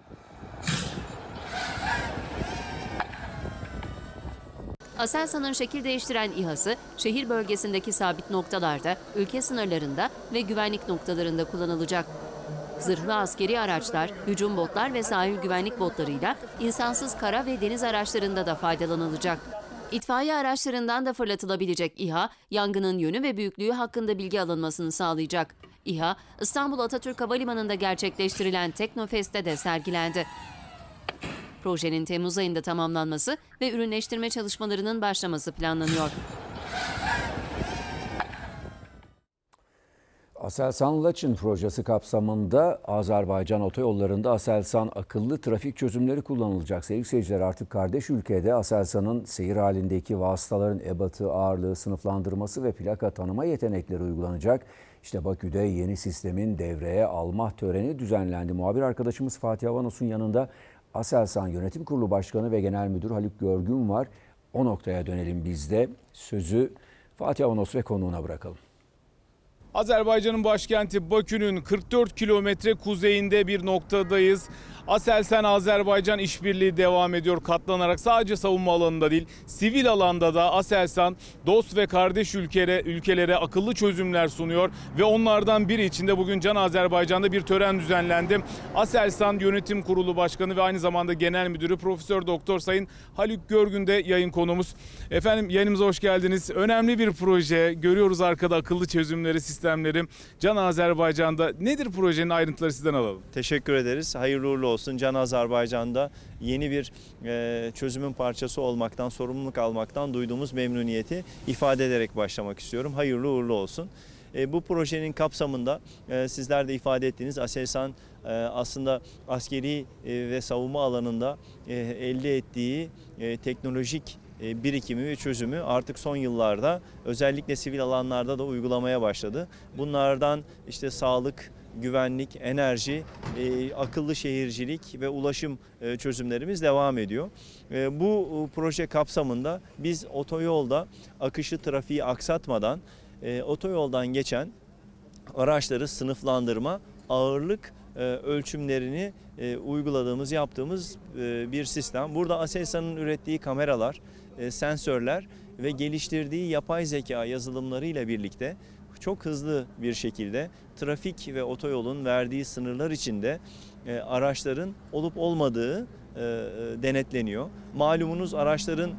Aselsan'ın şekil değiştiren İHA'sı, şehir bölgesindeki sabit noktalarda, ülke sınırlarında ve güvenlik noktalarında kullanılacak. Zırhlı askeri araçlar, hücum botlar ve sahil güvenlik botlarıyla insansız kara ve deniz araçlarında da faydalanılacak. İtfaiye araçlarından da fırlatılabilecek İHA, yangının yönü ve büyüklüğü hakkında bilgi alınmasını sağlayacak. İHA, İstanbul Atatürk Havalimanı'nda gerçekleştirilen Teknofest'te de sergilendi. Projenin Temmuz ayında tamamlanması ve ürünleştirme çalışmalarının başlaması planlanıyor. Aselsan-Laçin projesi kapsamında Azerbaycan otoyollarında Aselsan akıllı trafik çözümleri kullanılacak. Sevgili seyirciler, artık kardeş ülkede Aselsan'ın seyir halindeki vasıtaların ebatı, ağırlığı, sınıflandırması ve plaka tanıma yetenekleri uygulanacak. İşte Bakü'de yeni sistemin devreye alma töreni düzenlendi. Muhabir arkadaşımız Fatih Avanos'un yanında Aselsan Yönetim Kurulu Başkanı ve Genel Müdür Haluk Görgün var. O noktaya dönelim biz de. Sözü Fatih Avanos ve konuğuna bırakalım. Azerbaycan'ın başkenti Bakü'nün 44 kilometre kuzeyinde bir noktadayız. Aselsan-Azerbaycan işbirliği devam ediyor katlanarak, sadece savunma alanında değil, sivil alanda da Aselsan dost ve kardeş ülkelere akıllı çözümler sunuyor ve onlardan biri için de bugün Can Azerbaycan'da bir tören düzenlendi. Aselsan Yönetim Kurulu Başkanı ve aynı zamanda Genel Müdürü Profesör Doktor Sayın Haluk Görgün de yayın konuğumuz. Efendim, yayınımıza hoş geldiniz. Önemli bir proje, görüyoruz arkada akıllı çözümleri, sistemleri. Can Azerbaycan'da nedir projenin ayrıntıları, sizden alalım. Teşekkür ederiz. Hayırlı uğurlu olsun. Can Azerbaycan'da yeni bir çözümün parçası olmaktan, sorumluluk almaktan duyduğumuz memnuniyeti ifade ederek başlamak istiyorum. Hayırlı uğurlu olsun. Bu projenin kapsamında sizler de ifade ettiğiniz Aselsan aslında askeri ve savunma alanında elde ettiği teknolojik birikimi ve çözümü artık son yıllarda özellikle sivil alanlarda da uygulamaya başladı. Bunlardan işte sağlık, güvenlik, enerji, akıllı şehircilik ve ulaşım çözümlerimiz devam ediyor. Bu proje kapsamında biz otoyolda akışı, trafiği aksatmadan otoyoldan geçen araçları sınıflandırma, ağırlık ölçümlerini uyguladığımız, yaptığımız bir sistem. Burada Aselsan'ın ürettiği kameralar, sensörler ve geliştirdiği yapay zeka yazılımlarıyla birlikte çok hızlı bir şekilde trafik ve otoyolun verdiği sınırlar içinde araçların olup olmadığı denetleniyor. Malumunuz araçların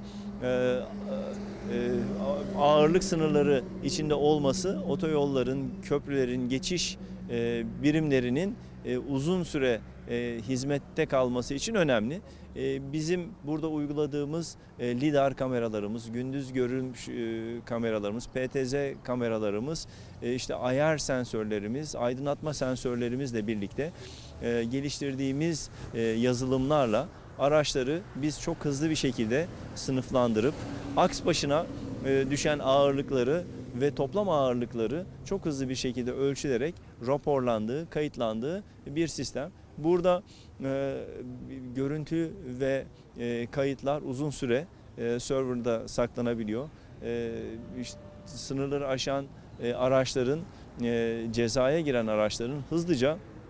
ağırlık sınırları içinde olması otoyolların, köprülerin, geçiş birimlerinin uzun süre hizmette kalması için önemli. Bizim burada uyguladığımız lidar kameralarımız, gündüz görünüm kameralarımız, PTZ kameralarımız, işte ayar sensörlerimiz, aydınlatma sensörlerimizle birlikte geliştirdiğimiz yazılımlarla araçları biz çok hızlı bir şekilde sınıflandırıp aks başına düşen ağırlıkları ve toplam ağırlıkları çok hızlı bir şekilde ölçülerek raporlandığı, kayıtlandığı bir sistem. Burada görüntü ve kayıtlar uzun süre serverda saklanabiliyor. İşte sınırları aşan araçların, cezaya giren araçların hızlıca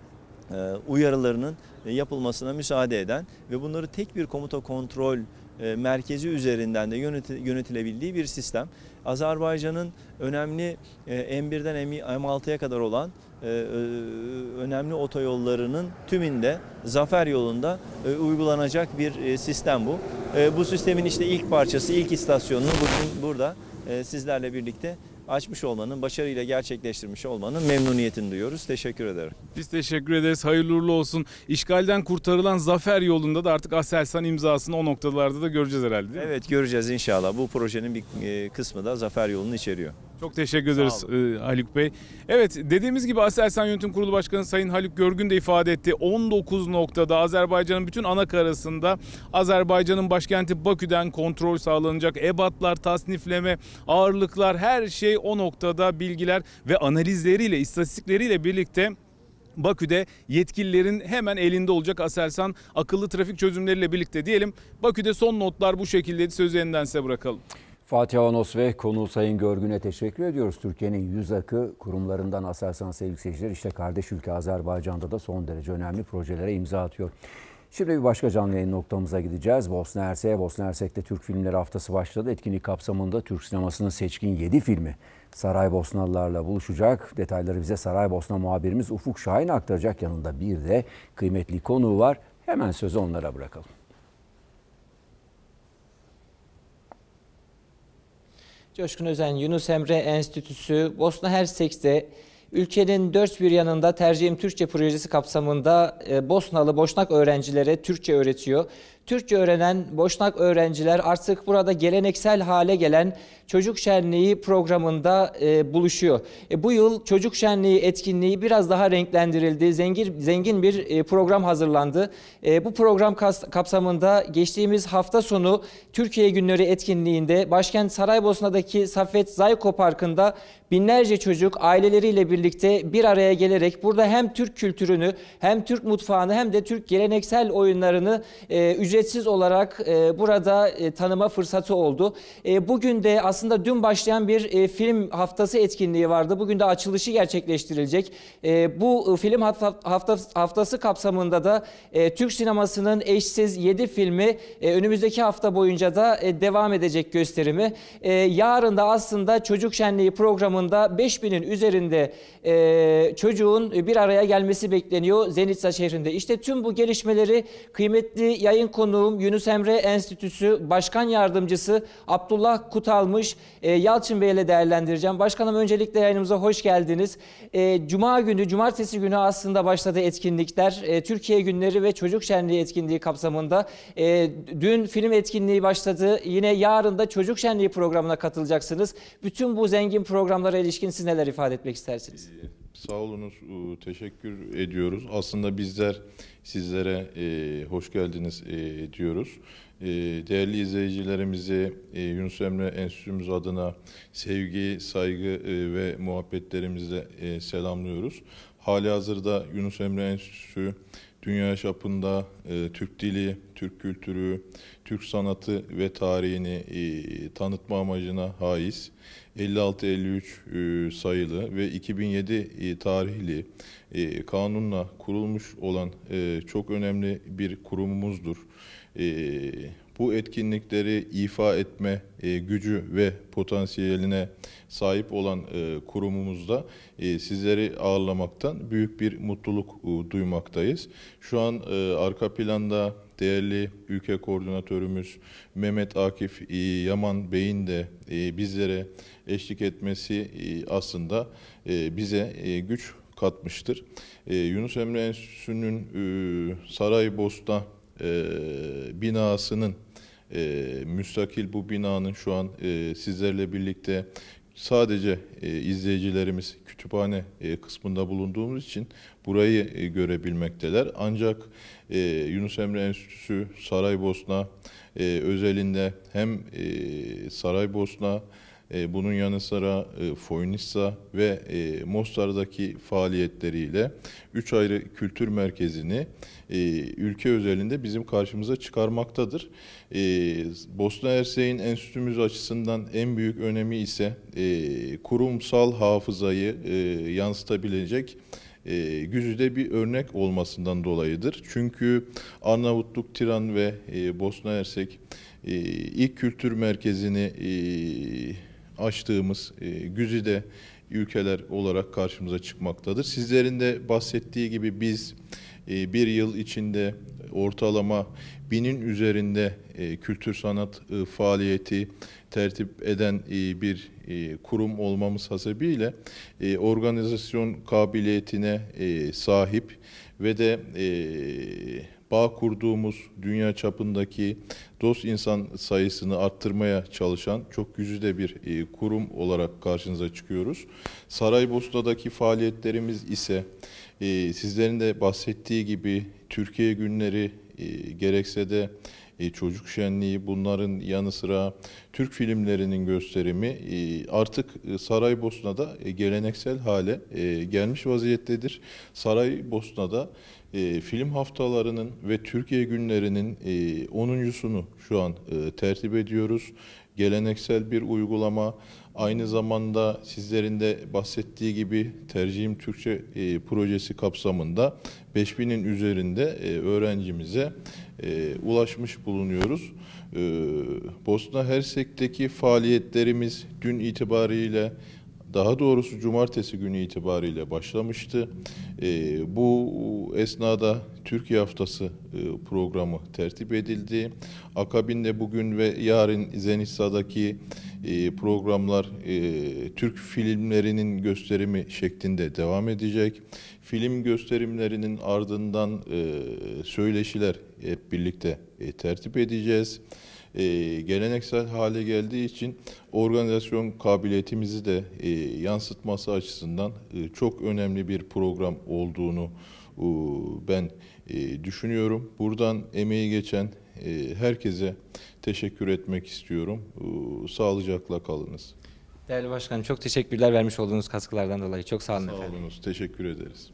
uyarılarının yapılmasına müsaade eden ve bunları tek bir komuta kontrol merkezi üzerinden de yönetilebildiği bir sistem. Azerbaycan'ın önemli M1'den M6'ya kadar olan önemli otoyollarının tümünde Zafer yolunda uygulanacak bir sistem bu. Bu sistemin işte ilk parçası, ilk istasyonunu bugün burada sizlerle birlikte açmış olmanın, başarıyla gerçekleştirmiş olmanın memnuniyetini duyuyoruz. Teşekkür ederim. Biz teşekkür ederiz. Hayırlı uğurlu olsun. İşgalden kurtarılan Zafer yolunda da artık Aselsan imzasını o noktalarda da göreceğiz herhalde, değil mi? Evet, göreceğiz inşallah. Bu projenin bir kısmı da Zafer yolunu içeriyor. Çok teşekkür ederiz Haluk Bey. Evet, dediğimiz gibi Aselsan Yönetim Kurulu Başkanı Sayın Haluk Görgün de ifade etti. 19 noktada Azerbaycan'ın bütün ana karasında Azerbaycan'ın başkenti Bakü'den kontrol sağlanacak. Ebatlar, tasnifleme, ağırlıklar, her şey o noktada, bilgiler ve analizleriyle, istatistikleriyle birlikte Bakü'de yetkililerin hemen elinde olacak Aselsan akıllı trafik çözümleriyle birlikte diyelim. Bakü'de son notlar bu şekildeydi. Sözü yeniden size bırakalım. Fatih Avanos ve konuğu Sayın Görgün'e teşekkür ediyoruz. Türkiye'nin yüz akı kurumlarından Aselsan sevgili seyirciler, işte kardeş ülke Azerbaycan'da da son derece önemli projelere imza atıyor. Şimdi bir başka canlı yayın noktamıza gideceğiz. Bosna Hersek. Bosna Hersek'te Türk Filmleri Haftası başladı. Etkinlik kapsamında Türk sinemasının seçkin 7 filmi Saraybosnalılarla buluşacak. Detayları bize Saraybosna muhabirimiz Ufuk Şahin aktaracak. Yanında bir de kıymetli konuğu var. Hemen sözü onlara bırakalım. Coşkun Özen Yunus Emre Enstitüsü Bosna Hersek'te ülkenin dört bir yanında Tercihim Türkçe projesi kapsamında Bosnalı Boşnak öğrencilere Türkçe öğretiyor. Türkçe öğrenen Boşnak öğrenciler artık burada geleneksel hale gelen Çocuk Şenliği programında buluşuyor. Bu yıl Çocuk Şenliği etkinliği biraz daha renklendirildi. Zengin bir program hazırlandı. Bu program kapsamında geçtiğimiz hafta sonu Türkiye Günleri etkinliğinde başkent Saraybosna'daki Saffet Zayko Parkı'nda binlerce çocuk aileleriyle birlikte bir araya gelerek burada hem Türk kültürünü hem Türk mutfağını hem de Türk geleneksel oyunlarını ücretsiz olarak burada tanıma fırsatı oldu. Bugün de aslında dün başlayan bir film haftası etkinliği vardı. Bugün de açılışı gerçekleştirilecek. Bu film haftası kapsamında da Türk sinemasının eşsiz 7 filmi önümüzdeki hafta boyunca da devam edecek gösterimi. Yarın da aslında Çocuk Şenliği programında 5000'in üzerinde çocuğun bir araya gelmesi bekleniyor Zenica şehrinde. İşte tüm bu gelişmeleri kıymetli yayın konuğum Yunus Emre Enstitüsü Başkan Yardımcısı Abdullah Kutalmış Yalçın Bey ile değerlendireceğim. Başkanım, öncelikle yayınımıza hoş geldiniz. Cumartesi günü aslında başladı etkinlikler. Türkiye Günleri ve Çocuk Şenliği etkinliği kapsamında. Dün film etkinliği başladı. Yine yarın da Çocuk Şenliği programına katılacaksınız. Bütün bu zengin programlara ilişkin siz neler ifade etmek istersiniz? Sağ olunuz, teşekkür ediyoruz. Aslında bizler sizlere hoş geldiniz diyoruz. Değerli izleyicilerimizi Yunus Emre Enstitümüz adına sevgi, saygı ve muhabbetlerimizle selamlıyoruz. Halihazırda Yunus Emre Enstitüsü dünya çapında Türk dili, Türk kültürü, Türk sanatı ve tarihini tanıtma amacına haiz. 56-53 sayılı ve 2007 tarihli kanunla kurulmuş olan çok önemli bir kurumumuzdur. Bu etkinlikleri ifa etme gücü ve potansiyeline sahip olan kurumumuzda sizleri ağırlamaktan büyük bir mutluluk duymaktayız. Şu an arka planda değerli ülke koordinatörümüz Mehmet Akif Yaman Bey'in de bizlere eşlik etmesi aslında bize güç katmıştır. Yunus Emre Enstitüsü'nün Saraybosna binasının müstakil bu binanın şu an sizlerle birlikte sadece izleyicilerimiz kütüphane kısmında bulunduğumuz için burayı görebilmekteler. Ancak Yunus Emre Enstitüsü Saraybosna özelinde hem Saraybosna, bunun yanı sıra Foynissa ve Mostar'daki faaliyetleriyle 3 ayrı kültür merkezini ülke özelinde bizim karşımıza çıkarmaktadır. Bosna Hersek'in enstitümüz açısından en büyük önemi ise kurumsal hafızayı yansıtabilecek Güzide bir örnek olmasından dolayıdır. Çünkü Arnavutluk, Tiran ve Bosna Hersek ilk kültür merkezini açtığımız güzide ülkeler olarak karşımıza çıkmaktadır. Sizlerin de bahsettiği gibi biz bir yıl içinde ortalama 1000'in üzerinde kültür sanat faaliyeti tertip eden bir kurum olmamız hasebiyle organizasyon kabiliyetine sahip ve de bağ kurduğumuz dünya çapındaki dost insan sayısını arttırmaya çalışan çok güzide bir kurum olarak karşınıza çıkıyoruz. Saraybosna'daki faaliyetlerimiz ise sizlerin de bahsettiği gibi Türkiye günleri gerekse de çocuk şenliği, bunların yanı sıra Türk filmlerinin gösterimi artık Saraybosna'da geleneksel hale gelmiş vaziyettedir. Saraybosna'da film haftalarının ve Türkiye günlerinin 10.sunu şu an tertip ediyoruz. Geleneksel bir uygulama, aynı zamanda sizlerin de bahsettiği gibi Tercihim Türkçe projesi kapsamında 5000'in üzerinde öğrencimize ulaşmış bulunuyoruz. Bosna Hersek'teki faaliyetlerimiz dün itibariyle, daha doğrusu cumartesi günü itibariyle başlamıştı. Bu esnada Türkiye Haftası programı tertip edildi. Akabinde bugün ve yarın Zenitsa'daki programlar Türk filmlerinin gösterimi şeklinde devam edecek. Film gösterimlerinin ardından söyleşiler hep birlikte tertip edeceğiz. Geleneksel hale geldiği için organizasyon kabiliyetimizi de yansıtması açısından çok önemli bir program olduğunu ben düşünüyorum. Buradan emeği geçen herkese teşekkür etmek istiyorum. Sağlıcakla kalınız. Değerli Başkanım, çok teşekkürler vermiş olduğunuz katkılardan dolayı. Çok sağ olun efendim. Sağ olunuz, teşekkür ederiz.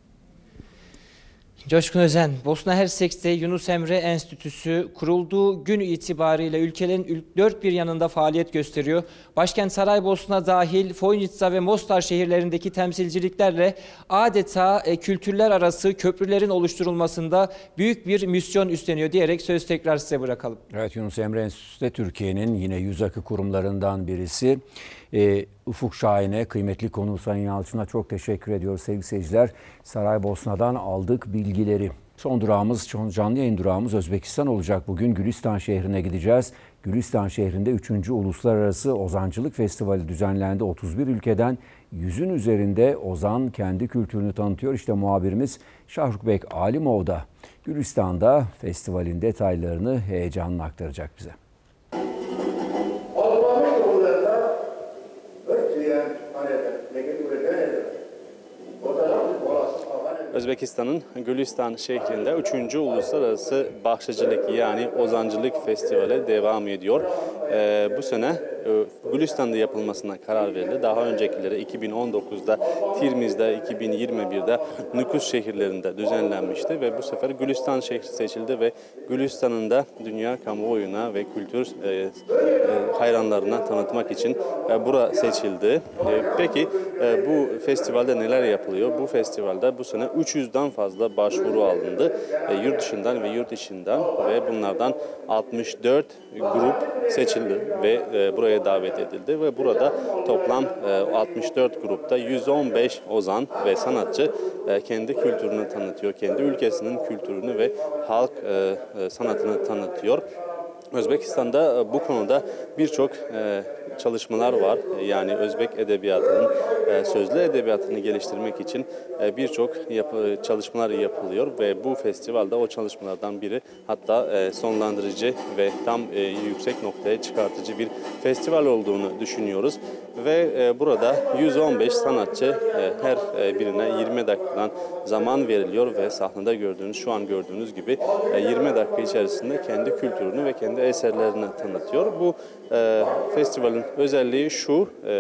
Coşkun Özen, Bosna Hersek'te Yunus Emre Enstitüsü kurulduğu gün itibariyle ülkenin dört bir yanında faaliyet gösteriyor. Başkent Saraybosna dahil Foynica ve Mostar şehirlerindeki temsilciliklerle adeta kültürler arası köprülerin oluşturulmasında büyük bir misyon üstleniyor diyerek söz tekrar size bırakalım. Evet, Yunus Emre Enstitüsü de Türkiye'nin yine yüz akı kurumlarından birisi. Ufuk Şahin'e, kıymetli konuğu Sayın Yalçın'a çok teşekkür ediyoruz sevgili seyirciler. Saraybosna'dan aldık bilgileri. Son durağımız, canlı yayın durağımız Özbekistan olacak. Bugün Gülistan şehrine gideceğiz. Gülistan şehrinde 3. Uluslararası Ozancılık Festivali düzenlendi. 31 ülkeden 100'ün üzerinde ozan kendi kültürünü tanıtıyor. İşte muhabirimiz Şahrukbek Alimov da Gülistan'da festivalin detaylarını heyecanla aktaracak bize. Özbekistan'ın Gülistan şehrinde 3. Uluslararası Bahçecilik yani Ozancılık Festivali devam ediyor. Bu sene Gülistan'da yapılmasına karar verildi. Daha öncekileri 2019'da Tirmiz'de, 2021'de Nükus şehirlerinde düzenlenmişti ve bu sefer Gülistan şehri seçildi ve Gülistan'ın da dünya kamuoyuna ve kültür hayranlarına tanıtmak için bura seçildi. Peki bu festivalde neler yapılıyor? Bu festivalde bu sene 300'den fazla başvuru alındı. Yurt dışından ve yurt içinden ve bunlardan 64 grup seçildi ve buraya davet edildi ve burada toplam 64 grupta 115 ozan ve sanatçı kendi kültürünü tanıtıyor, kendi ülkesinin kültürünü ve halk sanatını tanıtıyor. Özbekistan'da bu konuda birçok çalışmalar var. Yani Özbek edebiyatının, sözlü edebiyatını geliştirmek için birçok çalışmalar yapılıyor ve bu festivalde o çalışmalardan biri, hatta sonlandırıcı ve tam yüksek noktaya çıkartıcı bir festival olduğunu düşünüyoruz. Ve burada 115 sanatçı, her birine 20 dakikadan zaman veriliyor ve sahnede şu an gördüğünüz gibi 20 dakika içerisinde kendi kültürünü ve kendi eserlerini tanıtıyor. Bu festivalin özelliği şu,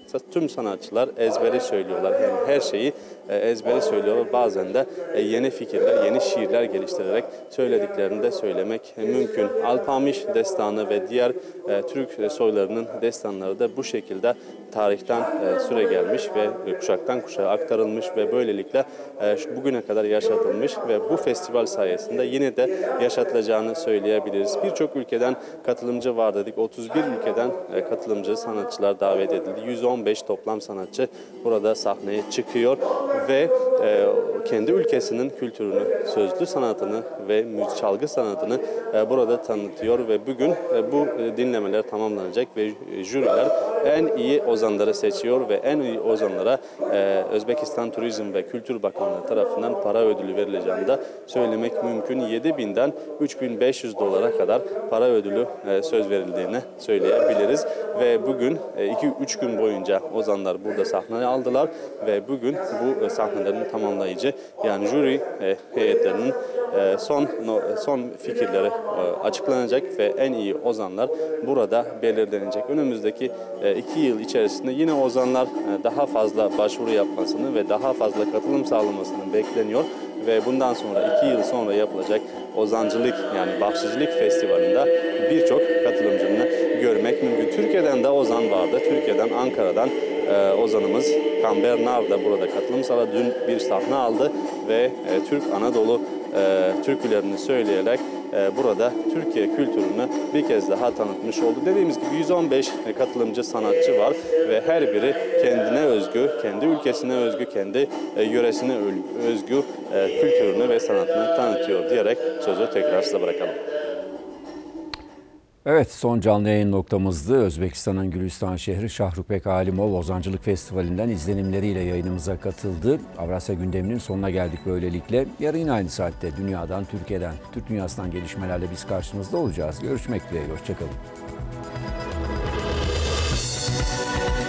Tüm sanatçılar ezbere söylüyorlar. Yani her şeyi ezbere söylüyorlar. Bazen de yeni fikirler, yeni şiirler geliştirerek söylediklerini de söylemek mümkün. Alpamiş destanı ve diğer Türk soylarının destanları da bu şekilde tarihten süre gelmiş ve kuşaktan kuşağa aktarılmış ve böylelikle bugüne kadar yaşatılmış ve bu festival sayesinde yine de yaşatılacağını söyleyebiliriz. Birçok ülkeden katılımcı var dedik. 31 ülkeden katılımcı sanatçılar davet edildi. 115 toplam sanatçı burada sahneye çıkıyor ve kendi ülkesinin kültürünü, sözlü sanatını ve çalgı sanatını burada tanıtıyor ve bugün bu dinlemeler tamamlanacak ve jüriler en iyi ozanları seçiyor ve en iyi ozanlara Özbekistan Turizm ve Kültür Bakanlığı tarafından para ödülü verileceğini de söylemek mümkün. 7.000'den 3.500 dolara kadar para ödülü söz verildiğini söyleyebiliriz ve bugün 2-3 gün boyunca ozanlar burada sahneye aldılar ve bugün bu sahnelerin tamamlayıcı yani jüri heyetlerinin son fikirleri açıklanacak ve en iyi ozanlar burada belirlenecek. Önümüzdeki 2 yıl içerisinde yine ozanlar daha fazla başvuru yapmasını ve daha fazla katılım sağlamasını bekleniyor ve bundan sonra 2 yıl sonra yapılacak ozancılık yani bahçecilik festivalinde birçok katılımcını görmek mümkün. Türkiye'den de ozan vardı. Türkiye'den, Ankara'dan ozanımız Kamber Nar da burada katılım sağladı. Dün bir sahne aldı ve Türk Anadolu türkülerini söyleyerek burada Türkiye kültürünü bir kez daha tanıtmış oldu. Dediğimiz gibi 115 katılımcı sanatçı var ve her biri kendine özgü, kendi ülkesine özgü, kendi yöresine özgü kültürünü ve sanatını tanıtıyor diyerek sözü tekrar size bırakalım. Evet, son canlı yayın noktamızdı. Özbekistan'ın Gülistan şehri Şahrupek Alimov Ozancılık Festivali'nden izlenimleriyle yayınımıza katıldı. Avrasya gündeminin sonuna geldik böylelikle. Yarın yine aynı saatte dünyadan, Türkiye'den, Türk dünyasından gelişmelerle biz karşınızda olacağız. Görüşmek dileğiyle, hoşçakalın.